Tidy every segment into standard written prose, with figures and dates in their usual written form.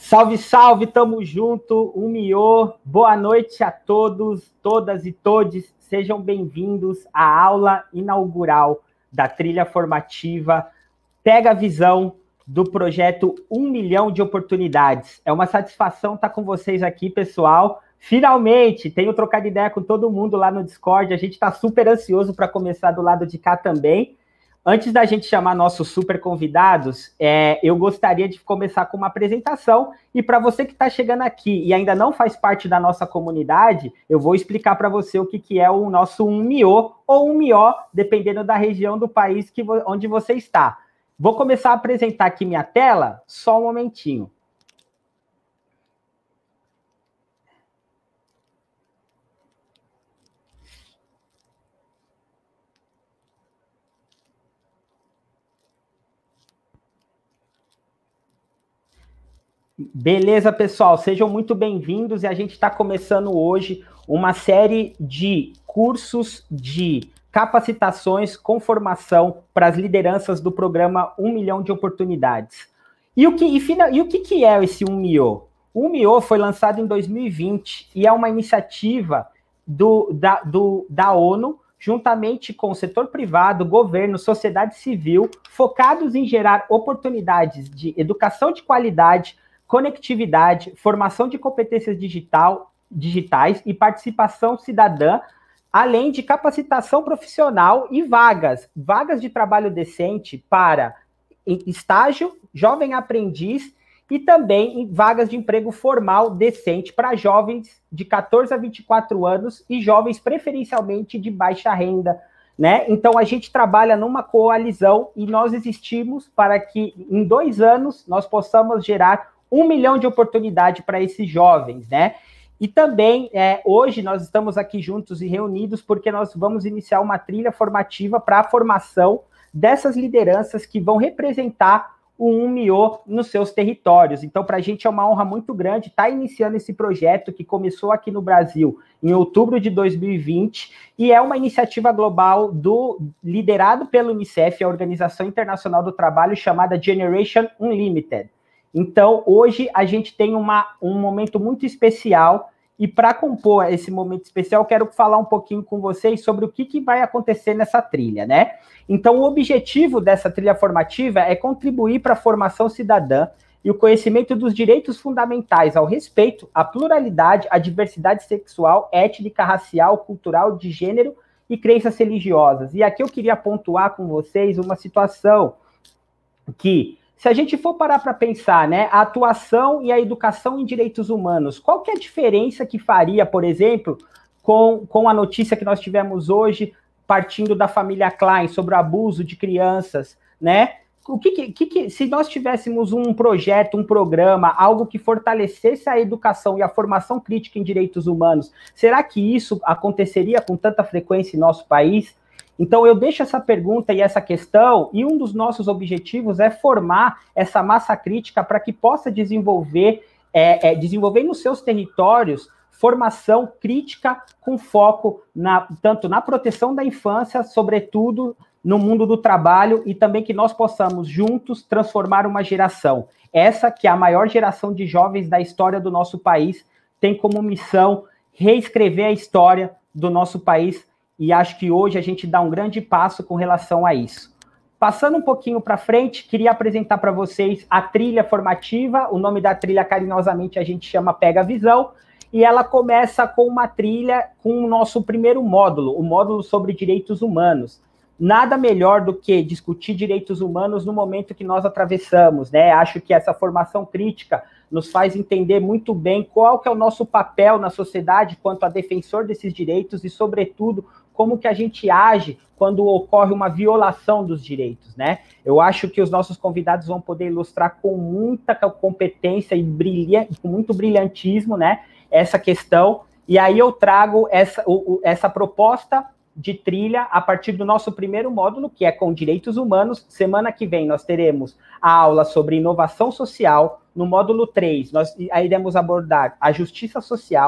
Salve, salve, tamo junto, boa noite a todos, todas e todes, sejam bem-vindos à aula inaugural da trilha formativa Pega a Visão do projeto 1 milhão de oportunidades. É uma satisfação estar com vocês aqui, pessoal. Finalmente, tenho trocado ideia com todo mundo lá no Discord, a gente está super ansioso para começar do lado de cá também. Antes da gente chamar nossos super convidados, eu gostaria de começar com uma apresentação. E para você que está chegando aqui e ainda não faz parte da nossa comunidade, eu vou explicar para você o que é o nosso 1MIO ou 1MIO, dependendo da região do país onde você está. Vou começar a apresentar aqui minha tela, só um momentinho. Beleza, pessoal? Sejam muito bem-vindos e a gente está começando hoje uma série de cursos de capacitações com formação para as lideranças do programa 1 milhão de oportunidades. E o que é esse 1MIO? O 1MIO foi lançado em 2020 e é uma iniciativa da ONU, juntamente com o setor privado, governo, sociedade civil, focados em gerar oportunidades de educação de qualidade, conectividade, formação de competências digitais e participação cidadã, além de capacitação profissional e vagas de trabalho decente para estágio, jovem aprendiz e também vagas de emprego formal decente para jovens de 14 a 24 anos e jovens preferencialmente de baixa renda, né? Então, a gente trabalha numa coalizão e nós existimos para que em 2 anos nós possamos gerar 1 milhão de oportunidade para esses jovens, né? E também, hoje, nós estamos aqui juntos e reunidos porque nós vamos iniciar uma trilha formativa para a formação dessas lideranças que vão representar o 1MIO nos seus territórios. Então, para a gente é uma honra muito grande estar iniciando esse projeto que começou aqui no Brasil em outubro de 2020 e é uma iniciativa global liderado pelo Unicef, a Organização Internacional do Trabalho, chamada Generation Unlimited. Então, hoje a gente tem um momento muito especial e para compor esse momento especial, eu quero falar um pouquinho com vocês sobre o que vai acontecer nessa trilha, né? Então, o objetivo dessa trilha formativa é contribuir para a formação cidadã e o conhecimento dos direitos fundamentais ao respeito, à pluralidade, à diversidade sexual, étnica, racial, cultural, de gênero e crenças religiosas. E aqui eu queria pontuar com vocês uma situação que, se a gente for parar para pensar, né, a atuação e a educação em direitos humanos, qual que é a diferença que faria, por exemplo, com a notícia que nós tivemos hoje, partindo da família Klein, sobre o abuso de crianças, né? Se nós tivéssemos um projeto, um programa, algo que fortalecesse a educação e a formação crítica em direitos humanos, será que isso aconteceria com tanta frequência em nosso país? Então, eu deixo essa pergunta e essa questão, e um dos nossos objetivos é formar essa massa crítica para que possa desenvolver nos seus territórios formação crítica com foco tanto na proteção da infância, sobretudo no mundo do trabalho, e também que nós possamos juntos transformar uma geração. Essa que é a maior geração de jovens da história do nosso país, tem como missão reescrever a história do nosso país. E acho que hoje a gente dá um grande passo com relação a isso. Passando um pouquinho para frente, queria apresentar para vocês a trilha formativa. O nome da trilha, carinhosamente, a gente chama Pega a Visão. E ela começa com uma trilha com o nosso primeiro módulo, o módulo sobre direitos humanos. Nada melhor do que discutir direitos humanos no momento que nós atravessamos, né? Acho que essa formação crítica nos faz entender muito bem qual que é o nosso papel na sociedade quanto a defensor desses direitos e, sobretudo, como que a gente age quando ocorre uma violação dos direitos, né? Eu acho que os nossos convidados vão poder ilustrar com muita competência e com muito brilhantismo, né, essa questão. E aí eu trago essa proposta de trilha a partir do nosso primeiro módulo, que é com direitos humanos. Semana que vem nós teremos a aula sobre inovação social. No módulo 3, nós iremos abordar a justiça social.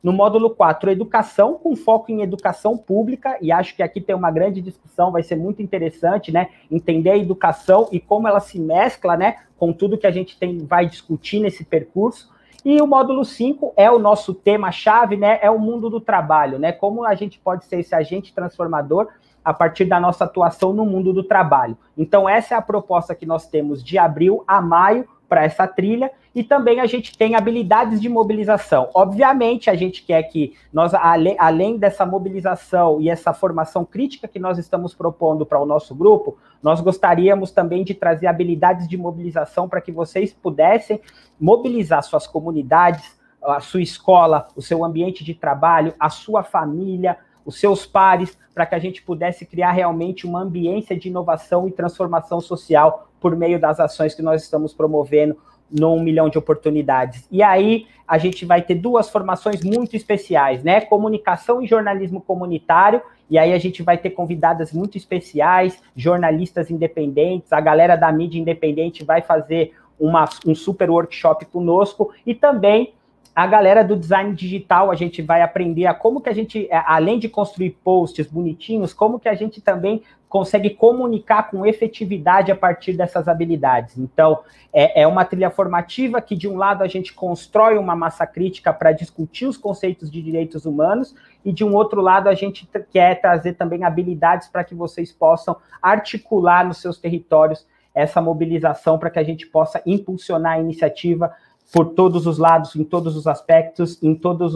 No módulo 4, educação, com foco em educação pública, e acho que aqui tem uma grande discussão, vai ser muito interessante, né? Entender a educação e como ela se mescla, né, com tudo que a gente vai discutir nesse percurso. E o módulo 5 é o nosso tema-chave, né? É o mundo do trabalho, né? Como a gente pode ser esse agente transformador a partir da nossa atuação no mundo do trabalho. Então, essa é a proposta que nós temos de abril a maio para essa trilha, e também a gente tem habilidades de mobilização. Obviamente, a gente quer que nós, além dessa mobilização e essa formação crítica que nós estamos propondo para o nosso grupo, nós gostaríamos também de trazer habilidades de mobilização para que vocês pudessem mobilizar suas comunidades, a sua escola, o seu ambiente de trabalho, a sua família, os seus pares, para que a gente pudesse criar realmente uma ambiência de inovação e transformação social por meio das ações que nós estamos promovendo no 1 milhão de oportunidades. E aí a gente vai ter 2 formações muito especiais, né? Comunicação e jornalismo comunitário, e aí a gente vai ter convidadas muito especiais, jornalistas independentes, a galera da mídia independente vai fazer um super workshop conosco, e também a galera do design digital, a gente vai aprender a como que a gente, além de construir posts bonitinhos, como que a gente também consegue comunicar com efetividade a partir dessas habilidades. Então, é uma trilha formativa que, de um lado, a gente constrói uma massa crítica para discutir os conceitos de direitos humanos, e, de um outro lado, a gente quer trazer também habilidades para que vocês possam articular nos seus territórios essa mobilização para que a gente possa impulsionar a iniciativa por todos os lados, em todos os aspectos, em todas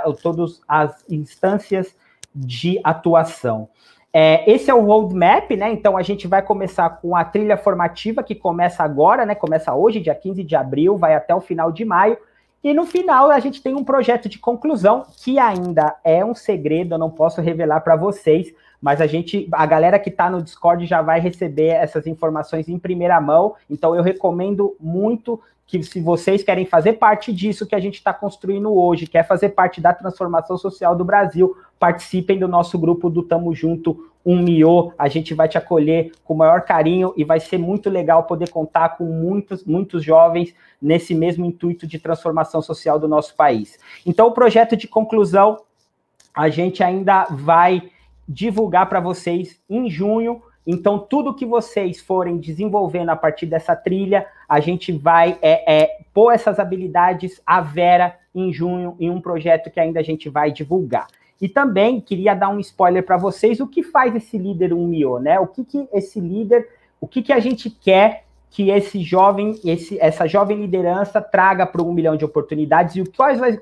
as instâncias de atuação. Esse é o roadmap, né? Então, a gente vai começar com a trilha formativa, que começa agora, né? Começa hoje, dia 15 de abril, vai até o final de maio. E no final, a gente tem um projeto de conclusão, que ainda é um segredo, eu não posso revelar para vocês, mas a galera que está no Discord já vai receber essas informações em primeira mão. Então, eu recomendo muito que, se vocês querem fazer parte disso que a gente está construindo hoje, quer fazer parte da transformação social do Brasil, participem do nosso grupo do Tamo Junto 1 Mio. A gente vai te acolher com o maior carinho e vai ser muito legal poder contar com muitos jovens nesse mesmo intuito de transformação social do nosso país. Então, o projeto de conclusão, a gente ainda vai divulgar para vocês em junho. Então, tudo que vocês forem desenvolvendo a partir dessa trilha, a gente vai pôr essas habilidades à vera em junho, em um projeto que ainda a gente vai divulgar. E também queria dar um spoiler para vocês, o que faz esse líder 1 Mio, né? O que esse líder, o que a gente quer que esse jovem, essa jovem liderança traga para o 1 milhão de oportunidades, e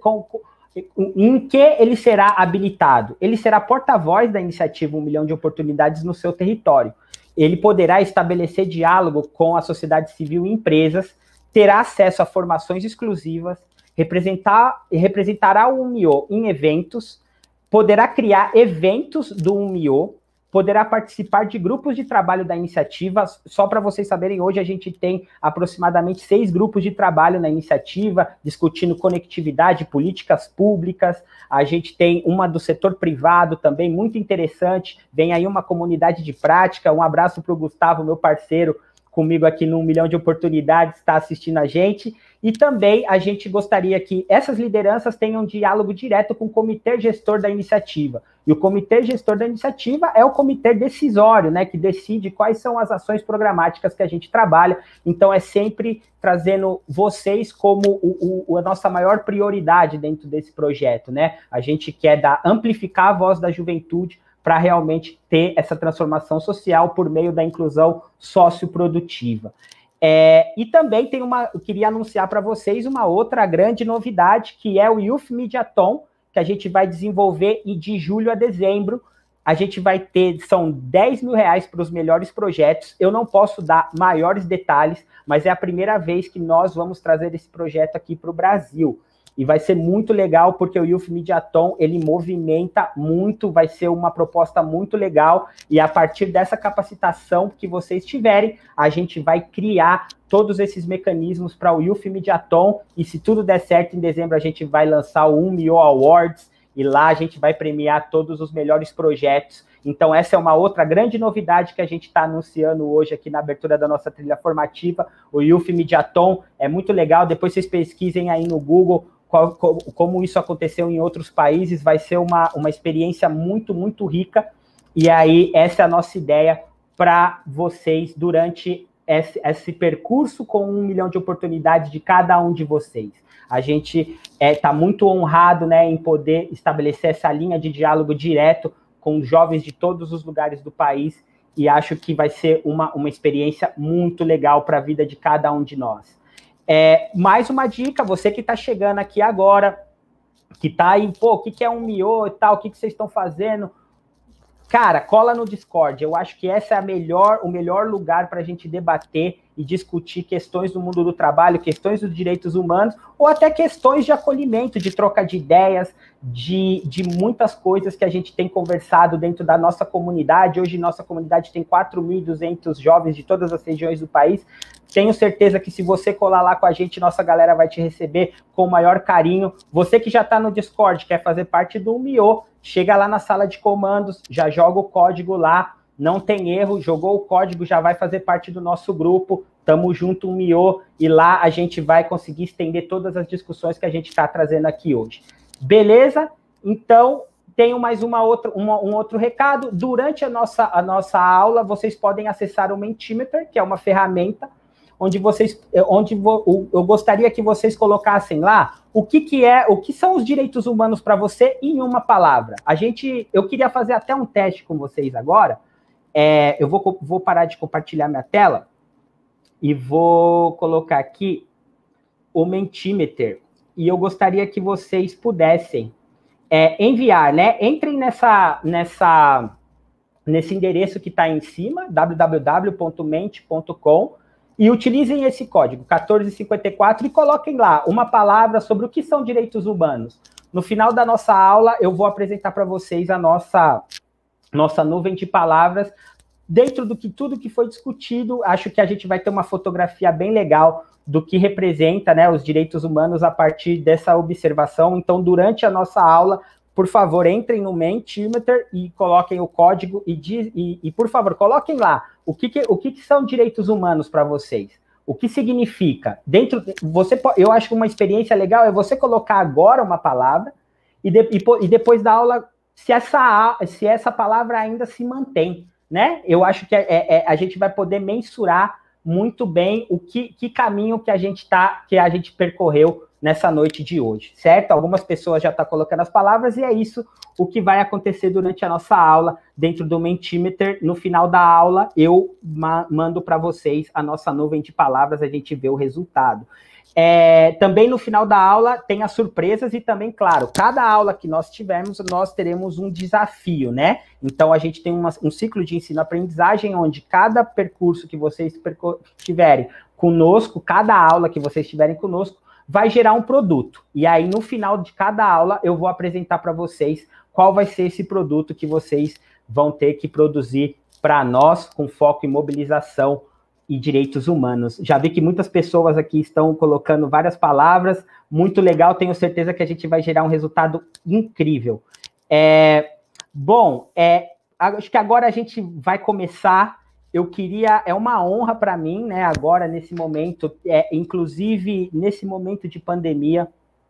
em que ele será habilitado? Ele será porta-voz da iniciativa 1 milhão de oportunidades no seu território. Ele poderá estabelecer diálogo com a sociedade civil e empresas, terá acesso a formações exclusivas, representará o 1 Mio em eventos, poderá criar eventos do 1 Mio, poderá participar de grupos de trabalho da iniciativa. Só para vocês saberem, hoje a gente tem aproximadamente 6 grupos de trabalho na iniciativa, discutindo conectividade, políticas públicas. A gente tem uma do setor privado também, muito interessante. Vem aí uma comunidade de prática. Um abraço para o Gustavo, meu parceiro, comigo aqui no 1 milhão de oportunidades, está assistindo a gente. E também a gente gostaria que essas lideranças tenham diálogo direto com o comitê gestor da iniciativa. E o comitê gestor da iniciativa é o comitê decisório, né, que decide quais são as ações programáticas que a gente trabalha. Então, é sempre trazendo vocês como a nossa maior prioridade dentro desse projeto, né? A gente quer amplificar a voz da juventude para realmente ter essa transformação social por meio da inclusão socioprodutiva. E também eu queria anunciar para vocês uma outra grande novidade, que é o Youth Mediathon, que a gente vai desenvolver de julho a dezembro. A gente vai ter, são R$10 mil para os melhores projetos. Eu não posso dar maiores detalhes, mas é a primeira vez que nós vamos trazer esse projeto aqui para o Brasil. E vai ser muito legal, porque o Youth Mediathon, ele movimenta muito, vai ser uma proposta muito legal, e a partir dessa capacitação que vocês tiverem, a gente vai criar todos esses mecanismos para o Youth Mediathon, e se tudo der certo, em dezembro a gente vai lançar o 1 Mio Awards, e lá a gente vai premiar todos os melhores projetos. Então, essa é uma outra grande novidade que a gente está anunciando hoje aqui na abertura da nossa trilha formativa. O Youth Mediathon é muito legal, depois vocês pesquisem aí no Google como isso aconteceu em outros países, vai ser uma experiência muito, muito rica, e aí essa é a nossa ideia para vocês durante esse percurso com 1 milhão de oportunidades de cada um de vocês. A gente está muito honrado, né, em poder estabelecer essa linha de diálogo direto com jovens de todos os lugares do país, e acho que vai ser uma experiência muito legal para a vida de cada um de nós. Mais uma dica, você que está chegando aqui agora, que está aí, pô, o que é um MIO e tal, o que vocês estão fazendo? Cara, cola no Discord. Eu acho que essa é o melhor lugar para a gente debater e discutir questões do mundo do trabalho, questões dos direitos humanos, ou até questões de acolhimento, de troca de ideias, de muitas coisas que a gente tem conversado dentro da nossa comunidade. Hoje, nossa comunidade tem 4.200 jovens de todas as regiões do país. Tenho certeza que se você colar lá com a gente, nossa galera vai te receber com o maior carinho. Você que já está no Discord, quer fazer parte do MIO, chega lá na sala de comandos, já joga o código lá, não tem erro, jogou o código, já vai fazer parte do nosso grupo, tamo junto, um MIO, e lá a gente vai conseguir estender todas as discussões que a gente está trazendo aqui hoje. Beleza? Então, tenho mais um outro recado. Durante a nossa aula, vocês podem acessar o Mentimeter, que é uma ferramenta onde eu gostaria que vocês colocassem lá o que são os direitos humanos para você em uma palavra. Eu queria fazer até um teste com vocês agora. Eu vou parar de compartilhar minha tela e vou colocar aqui o Mentimeter. E eu gostaria que vocês pudessem enviar, né? Entrem nesse endereço que está em cima, www.mente.com, e utilizem esse código 1454 e coloquem lá uma palavra sobre o que são direitos humanos. No final da nossa aula, eu vou apresentar para vocês a nossa nuvem de palavras. Dentro do que tudo que foi discutido, acho que a gente vai ter uma fotografia bem legal do que representa, né, os direitos humanos a partir dessa observação. Então, durante a nossa aula, por favor, entrem no Mentimeter e coloquem o código e por favor, coloquem lá o que são direitos humanos para vocês. O que significa? Eu acho que uma experiência legal é você colocar agora uma palavra e depois da aula, se essa palavra ainda se mantém, né? Eu acho que a gente vai poder mensurar muito bem que caminho que a gente percorreu nessa noite de hoje, certo? Algumas pessoas já estão colocando as palavras e é isso o que vai acontecer durante a nossa aula dentro do Mentimeter. No final da aula, eu mando para vocês a nossa nuvem de palavras, a gente vê o resultado. Também no final da aula tem as surpresas e também, claro, cada aula que nós tivermos, nós teremos um desafio, né? Então, a gente tem um ciclo de ensino-aprendizagem onde cada percurso que vocês tiverem conosco, cada aula que vocês tiverem conosco, vai gerar um produto. E aí, no final de cada aula, eu vou apresentar para vocês qual vai ser esse produto que vocês vão ter que produzir para nós, com foco em mobilização e direitos humanos. Já vi que muitas pessoas aqui estão colocando várias palavras, muito legal, tenho certeza que a gente vai gerar um resultado incrível. Acho que agora a gente vai começar. É uma honra para mim, né, agora, nesse momento, inclusive nesse momento de pandemia,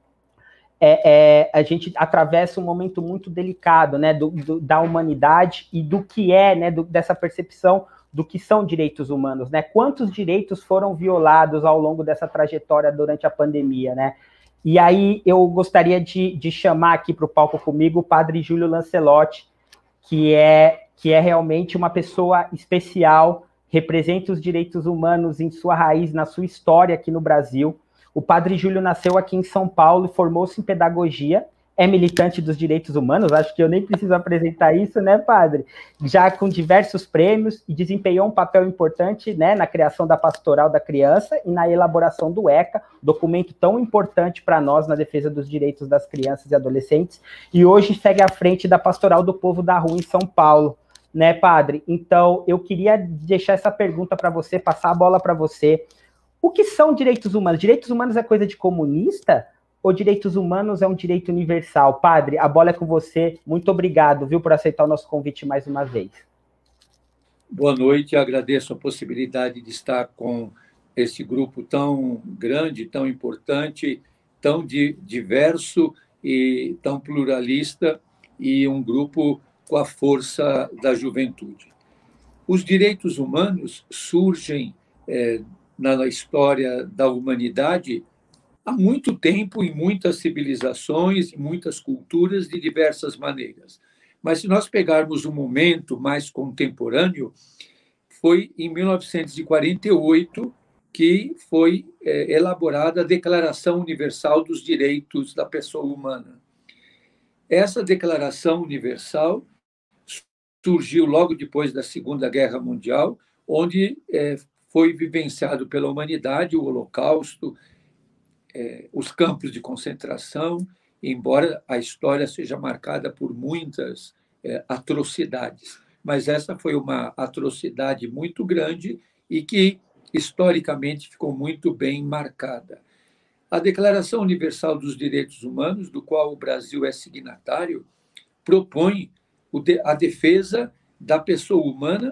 a gente atravessa um momento muito delicado, né, da humanidade e do que né, dessa percepção do que são direitos humanos, né? Quantos direitos foram violados ao longo dessa trajetória durante a pandemia, né? E aí eu gostaria de chamar aqui para o palco comigo o padre Júlio Lancelotti, que é realmente uma pessoa especial, representa os direitos humanos em sua raiz, na sua história aqui no Brasil. O padre Júlio nasceu aqui em São Paulo, formou-se em pedagogia, é militante dos direitos humanos, acho que eu nem preciso apresentar isso, né, padre? Já com diversos prêmios e desempenhou um papel importante, né, na criação da Pastoral da Criança e na elaboração do ECA, documento tão importante para nós na defesa dos direitos das crianças e adolescentes, e hoje segue à frente da Pastoral do Povo da Rua em São Paulo, né, padre? Então, eu queria deixar essa pergunta para você, passar a bola para você. O que são direitos humanos? Direitos humanos é coisa de comunista? Ou direitos humanos é um direito universal? Padre, a bola é com você. Muito obrigado, viu, por aceitar o nosso convite mais uma vez. Boa noite, agradeço a possibilidade de estar com esse grupo tão grande, tão importante, tão diverso e tão pluralista, e um grupo com a força da juventude. Os direitos humanos surgem na história da humanidade há muito tempo, em muitas civilizações, em muitas culturas, de diversas maneiras. Mas se nós pegarmos um momento mais contemporâneo, foi em 1948 que foi elaborada a Declaração Universal dos Direitos da Pessoa Humana. Essa Declaração Universal surgiu logo depois da Segunda Guerra Mundial, onde foi vivenciado pela humanidade o Holocausto, os campos de concentração, embora a história seja marcada por muitas atrocidades. Mas essa foi uma atrocidade muito grande e que, historicamente, ficou muito bem marcada. A Declaração Universal dos Direitos Humanos, do qual o Brasil é signatário, propõe a defesa da pessoa humana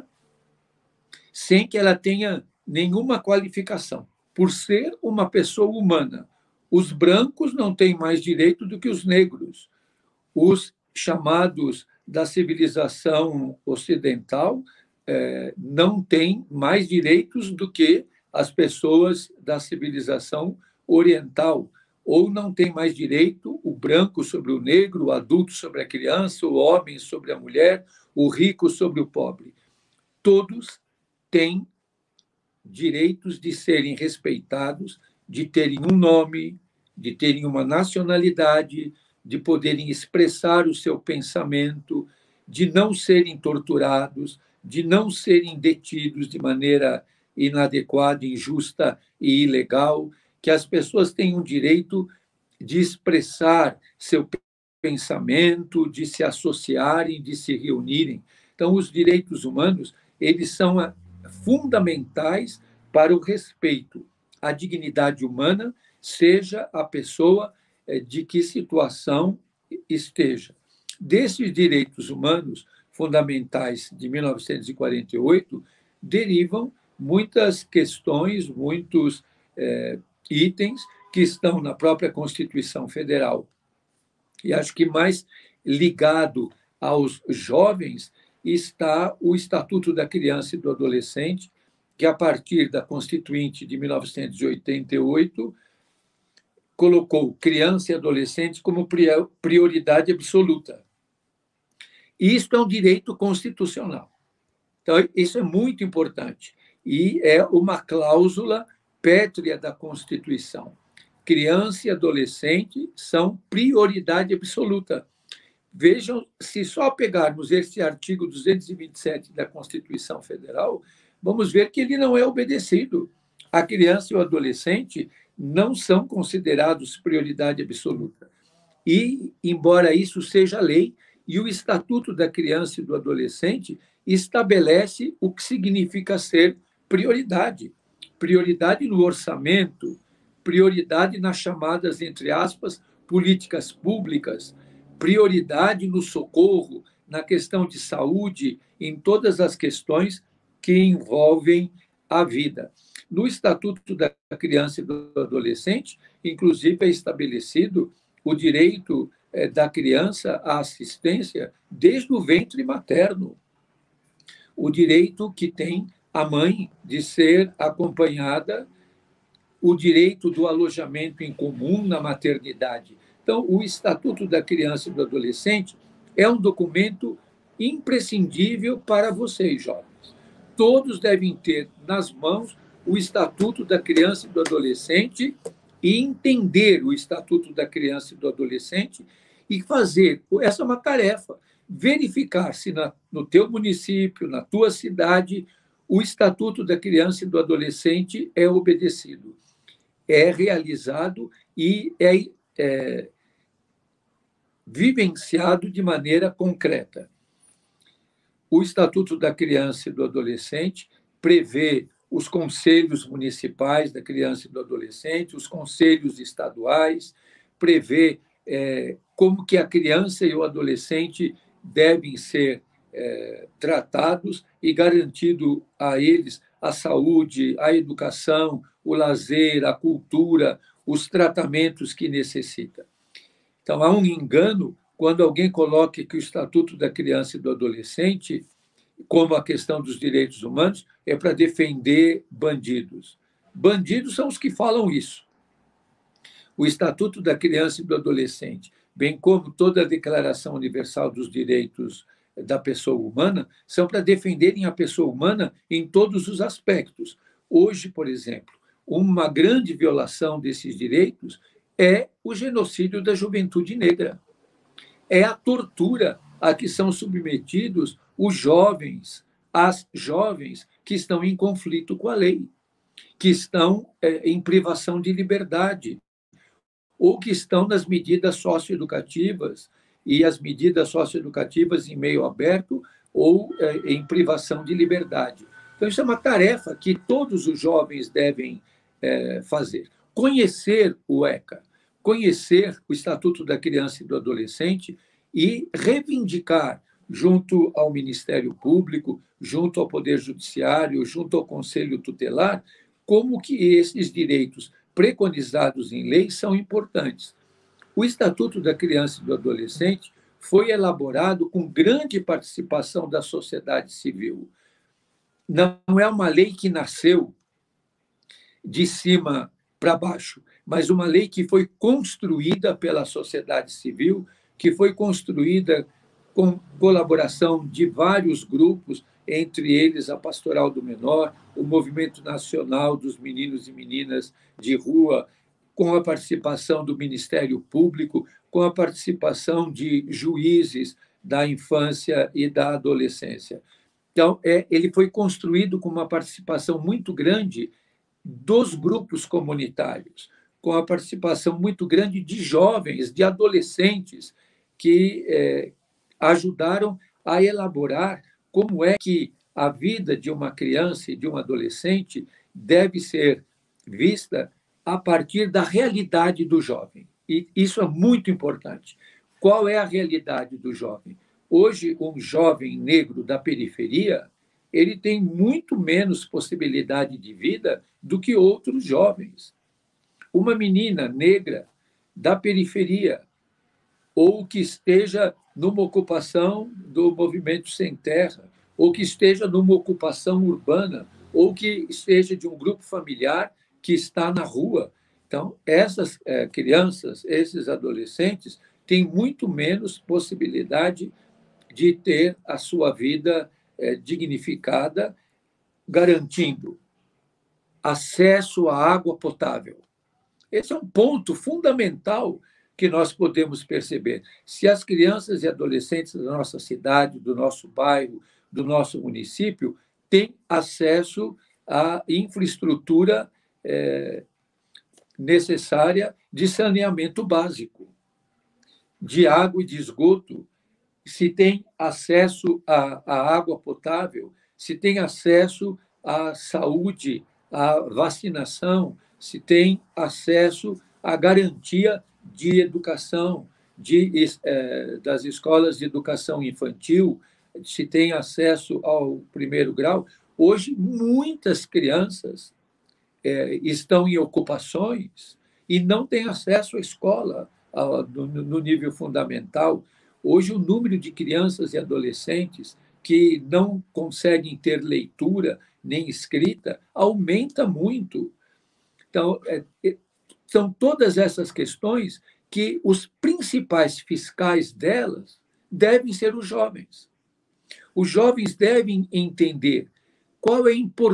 sem que ela tenha nenhuma qualificação. Por ser uma pessoa humana, os brancos não têm mais direito do que os negros. Os chamados da civilização ocidental não têm mais direitos do que as pessoas da civilização oriental, ou não tem mais direito o branco sobre o negro, o adulto sobre a criança, o homem sobre a mulher, o rico sobre o pobre. Todos têm direitos de serem respeitados, de terem um nome, de terem uma nacionalidade, de poderem expressar o seu pensamento, de não serem torturados, de não serem detidos de maneira inadequada, injusta e ilegal, que as pessoas tenham direito de expressar seu pensamento, de se associarem, de se reunirem. Então, os direitos humanos, eles são fundamentais para o respeito à dignidade humana, seja a pessoa de que situação esteja. Desses direitos humanos fundamentais de 1948, derivam muitas questões, muitos itens que estão na própria Constituição Federal. E acho que mais ligado aos jovens está o Estatuto da Criança e do Adolescente, que, a partir da Constituinte de 1988, colocou criança e adolescente como prioridade absoluta. E isto é um direito constitucional. Então, isso é muito importante. E é uma cláusula pétrea da Constituição. Criança e adolescente são prioridade absoluta. Vejam, se só pegarmos esse artigo 227 da Constituição Federal, vamos ver que ele não é obedecido. A criança e o adolescente não são considerados prioridade absoluta. E, embora isso seja lei, e o Estatuto da Criança e do Adolescente estabelece o que significa ser prioridade. Prioridade no orçamento, prioridade nas chamadas, entre aspas, políticas públicas, prioridade no socorro, na questão de saúde, em todas as questões que envolvem a vida. No Estatuto da Criança e do Adolescente, inclusive, é estabelecido o direito da criança à assistência desde o ventre materno, o direito que tem a mãe de ser acompanhada, o direito do alojamento em comum na maternidade. Então, o Estatuto da Criança e do Adolescente é um documento imprescindível para vocês, jovens. Todos devem ter nas mãos o Estatuto da Criança e do Adolescente e entender o Estatuto da Criança e do Adolescente e fazer, essa é uma tarefa, verificar se no teu município, na tua cidade, o Estatuto da Criança e do Adolescente é obedecido, é realizado e é vivenciado de maneira concreta. O Estatuto da Criança e do Adolescente prevê os conselhos municipais da criança e do adolescente, os conselhos estaduais, prevê como que a criança e o adolescente devem ser tratados e garantido a eles a saúde, a educação, o lazer, a cultura, os tratamentos que necessita. Então, há um engano quando alguém coloca que o Estatuto da Criança e do Adolescente, como a questão dos direitos humanos, é para defender bandidos. Bandidos são os que falam isso. O Estatuto da Criança e do Adolescente, bem como toda a Declaração Universal dos Direitos da Pessoa Humana, são para defenderem a pessoa humana em todos os aspectos. Hoje, por exemplo, uma grande violação desses direitos é o genocídio da juventude negra. É a tortura a que são submetidos os jovens, as jovens que estão em conflito com a lei, que estão em privação de liberdade, ou que estão nas medidas socioeducativas, e as medidas socioeducativas em meio aberto ou em privação de liberdade. Então, isso é uma tarefa que todos os jovens devem fazer. Conhecer o ECA, conhecer o Estatuto da Criança e do Adolescente e reivindicar, junto ao Ministério Público, junto ao Poder Judiciário, junto ao Conselho Tutelar, como que esses direitos preconizados em lei são importantes. O Estatuto da Criança e do Adolescente foi elaborado com grande participação da sociedade civil. Não é uma lei que nasceu de cima para baixo, mas uma lei que foi construída pela sociedade civil, que foi construída com colaboração de vários grupos, entre eles a Pastoral do Menor, o Movimento Nacional dos Meninos e Meninas de Rua, com a participação do Ministério Público, com a participação de juízes da infância e da adolescência. Então, ele foi construído com uma participação muito grande dos grupos comunitários, com a participação muito grande de jovens, de adolescentes, que ajudaram a elaborar como é que a vida de uma criança e de um adolescente deve ser vista a partir da realidade do jovem. E isso é muito importante. Qual é a realidade do jovem? Hoje, um jovem negro da periferia, ele tem muito menos possibilidade de vida do que outros jovens. Uma menina negra da periferia, ou que esteja numa ocupação do movimento sem terra, ou que esteja numa ocupação urbana, ou que esteja de um grupo familiar que está na rua. Então, essas crianças, esses adolescentes, têm muito menos possibilidade de ter a sua vida dignificada, garantindo acesso à água potável. Esse é um ponto fundamental que nós podemos perceber. Se as crianças e adolescentes da nossa cidade, do nosso bairro, do nosso município, têm acesso à infraestrutura necessária de saneamento básico, de água e de esgoto, se tem acesso à água potável, se tem acesso à saúde, à vacinação, se tem acesso à garantia de educação, das escolas de educação infantil, se tem acesso ao primeiro grau. Hoje, muitas crianças estão em ocupações e não têm acesso à escola no nível fundamental. Hoje, o número de crianças e adolescentes que não conseguem ter leitura nem escrita aumenta muito. Então, são todas essas questões que os principais fiscais delas devem ser os jovens. Os jovens devem entender qual é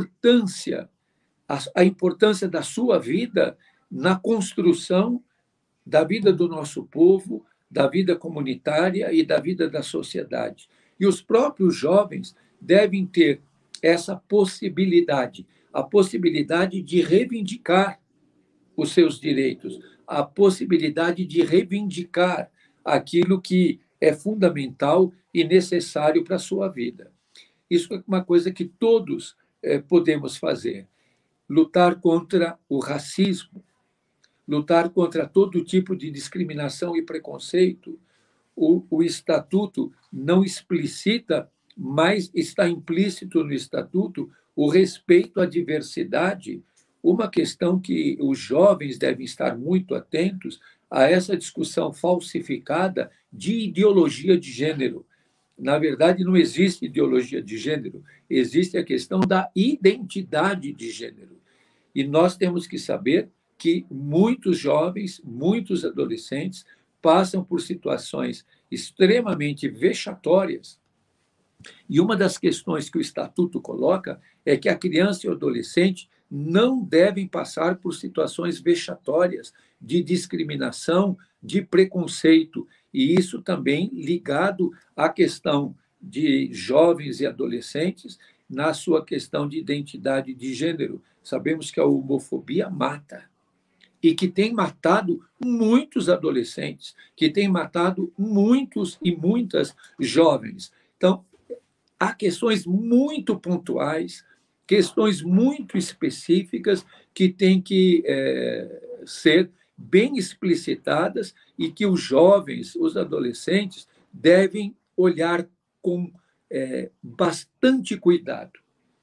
a importância da sua vida na construção da vida do nosso povo, da vida comunitária e da vida da sociedade. E os próprios jovens devem ter essa possibilidade, a possibilidade de reivindicar os seus direitos, a possibilidade de reivindicar aquilo que é fundamental e necessário para a sua vida. Isso é uma coisa que todos podemos fazer. Lutar contra o racismo, lutar contra todo tipo de discriminação e preconceito. O Estatuto não explicita, mas está implícito no Estatuto o respeito à diversidade uma questão que os jovens devem estar muito atentos a essa discussão falsificada de ideologia de gênero. Na verdade, não existe ideologia de gênero, existe a questão da identidade de gênero. E nós temos que saber que muitos jovens, muitos adolescentes passam por situações extremamente vexatórias. E uma das questões que o Estatuto coloca é que a criança e o adolescente não devem passar por situações vexatórias de discriminação, de preconceito, e isso também ligado à questão de jovens e adolescentes na sua questão de identidade de gênero. Sabemos que a homofobia mata e que tem matado muitos adolescentes, que tem matado muitos e muitas jovens. Então, há questões muito pontuais, questões muito específicas que têm que ser bem explicitadas e que os jovens, os adolescentes, devem olhar com bastante cuidado.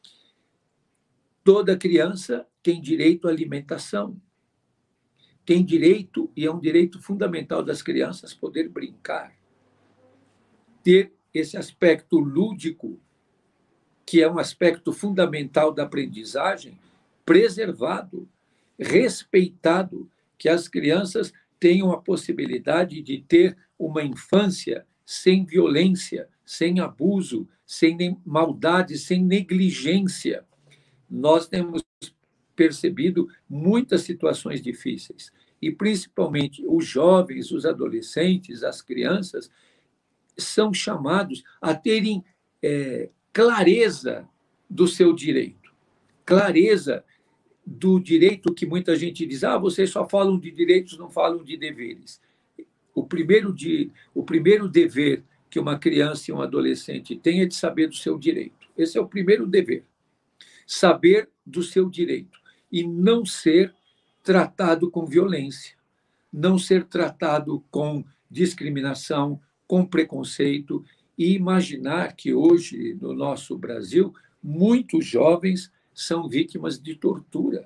Toda criança tem direito à alimentação, tem direito, e é um direito fundamental das crianças, poder brincar, ter esse aspecto lúdico, que é um aspecto fundamental da aprendizagem, preservado, respeitado, que as crianças tenham a possibilidade de ter uma infância sem violência, sem abuso, sem maldade, sem negligência. Nós temos percebido muitas situações difíceis, e principalmente os jovens, os adolescentes, as crianças, são chamados a terem clareza do seu direito, clareza do direito que muita gente diz, vocês só falam de direitos, não falam de deveres. O primeiro dever que uma criança e um adolescente tem é de saber do seu direito. Esse é o primeiro dever, saber do seu direito e não ser tratado com violência, não ser tratado com discriminação, com preconceito, e imaginar que hoje, no nosso Brasil, muitos jovens são vítimas de tortura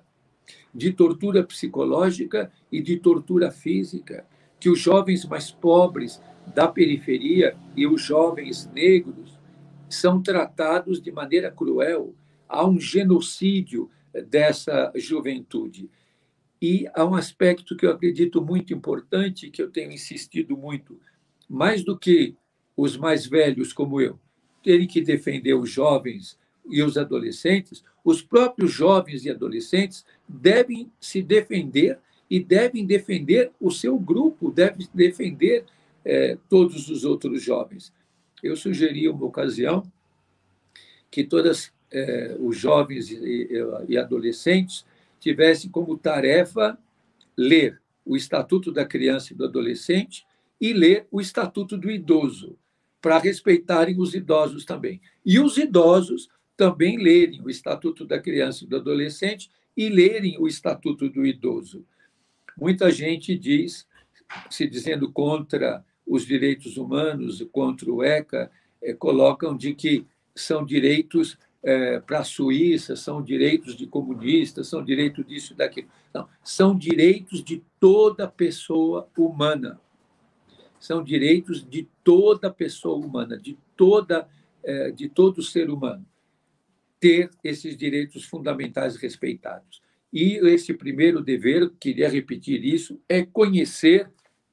psicológica e de tortura física, que os jovens mais pobres da periferia e os jovens negros são tratados de maneira cruel. Há um genocídio dessa juventude. E há um aspecto que eu acredito muito importante, que eu tenho insistido muito, mais do que os mais velhos como eu terem que defender os jovens e os adolescentes, os próprios jovens e adolescentes devem se defender e devem defender o seu grupo, devem defender todos os outros jovens. Eu sugeri uma ocasião que todos os jovens e adolescentes tivessem como tarefa ler o Estatuto da Criança e do Adolescente e ler o Estatuto do Idoso, para respeitarem os idosos também. E os idosos também lerem o Estatuto da Criança e do Adolescente e lerem o Estatuto do Idoso. Muita gente diz, se dizendo contra os direitos humanos, contra o ECA, colocam de que são direitos para a Suíça, são direitos de comunistas, são direitos disso e daquilo. Não, são direitos de toda pessoa humana. São direitos de toda pessoa humana, de todo ser humano, ter esses direitos fundamentais respeitados. E esse primeiro dever, queria repetir isso, é conhecer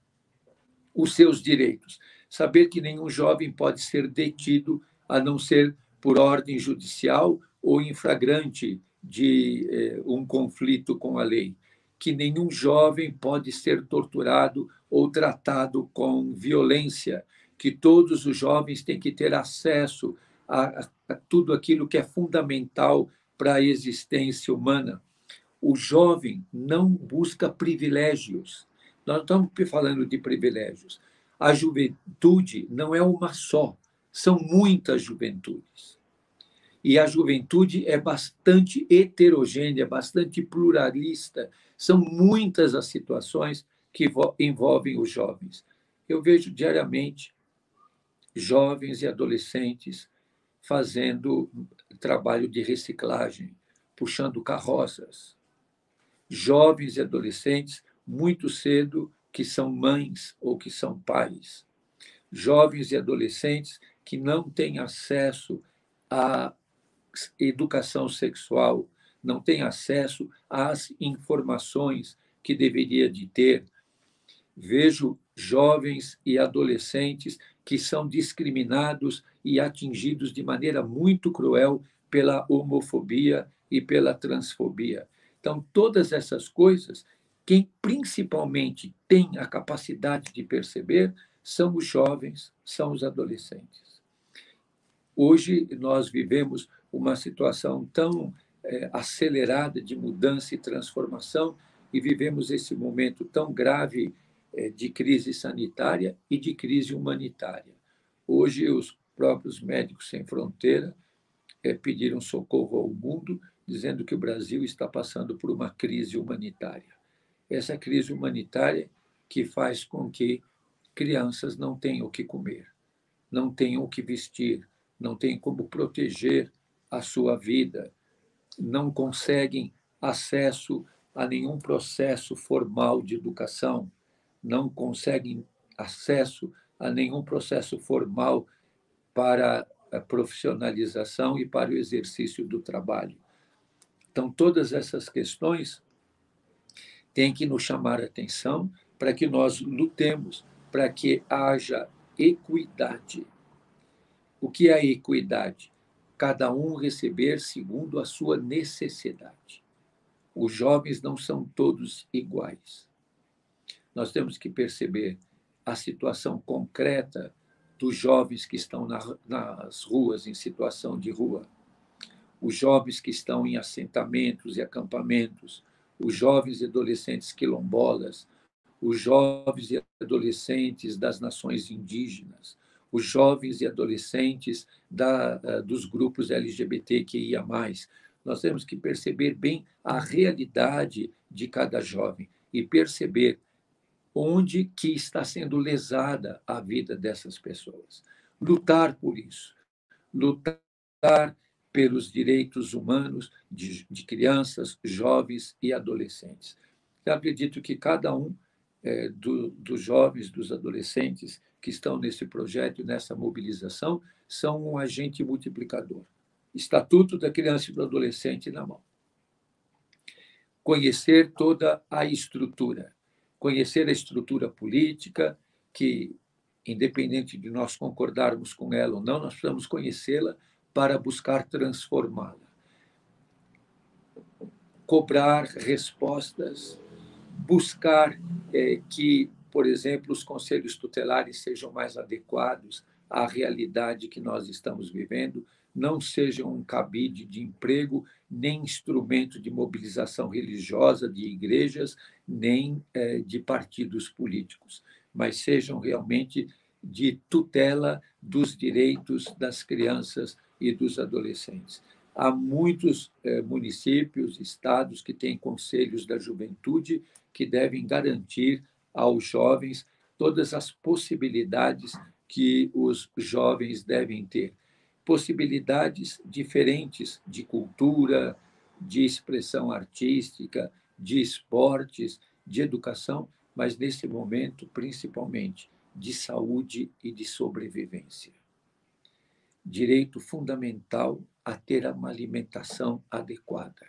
os seus direitos. Saber que nenhum jovem pode ser detido a não ser por ordem judicial ou em flagrante de um conflito com a lei. Que nenhum jovem pode ser torturado ou tratado com violência, que todos os jovens têm que ter acesso a tudo aquilo que é fundamental para a existência humana. O jovem não busca privilégios. Nós não estamos falando de privilégios. A juventude não é uma só, são muitas juventudes. E a juventude é bastante heterogênea, bastante pluralista. São muitas as situações que envolvem os jovens. Eu vejo diariamente jovens e adolescentes fazendo trabalho de reciclagem, puxando carroças, jovens e adolescentes muito cedo que são mães ou que são pais, jovens e adolescentes que não têm acesso à educação sexual, não têm acesso às informações que deveria de ter. Vejo jovens e adolescentes que são discriminados e atingidos de maneira muito cruel pela homofobia e pela transfobia. Então, todas essas coisas, quem principalmente tem a capacidade de perceber são os jovens, são os adolescentes. Hoje, nós vivemos uma situação tão acelerada de mudança e transformação e vivemos esse momento tão grave de crise sanitária e de crise humanitária. Hoje, os próprios Médicos Sem Fronteira pediram socorro ao mundo, dizendo que o Brasil está passando por uma crise humanitária. Essa crise humanitária que faz com que crianças não tenham o que comer, não tenham o que vestir, não tenham como proteger a sua vida, não conseguem acesso a nenhum processo formal de educação, não conseguem acesso a nenhum processo formal para a profissionalização e para o exercício do trabalho. Então, todas essas questões têm que nos chamar a atenção para que nós lutemos para que haja equidade. O que é a equidade? Cada um receber segundo a sua necessidade. Os jovens não são todos iguais. Nós temos que perceber a situação concreta dos jovens que estão nas ruas, em situação de rua, os jovens que estão em assentamentos e acampamentos, os jovens e adolescentes quilombolas, os jovens e adolescentes das nações indígenas, os jovens e adolescentes dos grupos LGBTQIA+. Nós temos que perceber bem a realidade de cada jovem e perceber onde que está sendo lesada a vida dessas pessoas. Lutar por isso, lutar pelos direitos humanos de crianças, jovens e adolescentes. Eu acredito que cada um dos jovens, dos adolescentes que estão nesse projeto, nessa mobilização, são um agente multiplicador. Estatuto da Criança e do Adolescente na mão. Conhecer toda a estrutura, conhecer a estrutura política, que, independente de nós concordarmos com ela ou não, nós precisamos conhecê-la para buscar transformá-la. Cobrar respostas, buscar que, por exemplo, os conselhos tutelares sejam mais adequados à realidade que nós estamos vivendo, não sejam um cabide de emprego, nem instrumento de mobilização religiosa de igrejas, nem de partidos políticos, mas sejam realmente de tutela dos direitos das crianças e dos adolescentes. Há muitos municípios, estados que têm conselhos da juventude que devem garantir aos jovens todas as possibilidades que os jovens devem ter. Possibilidades diferentes de cultura, de expressão artística, de esportes, de educação, mas, nesse momento, principalmente, de saúde e de sobrevivência. Direito fundamental a ter uma alimentação adequada.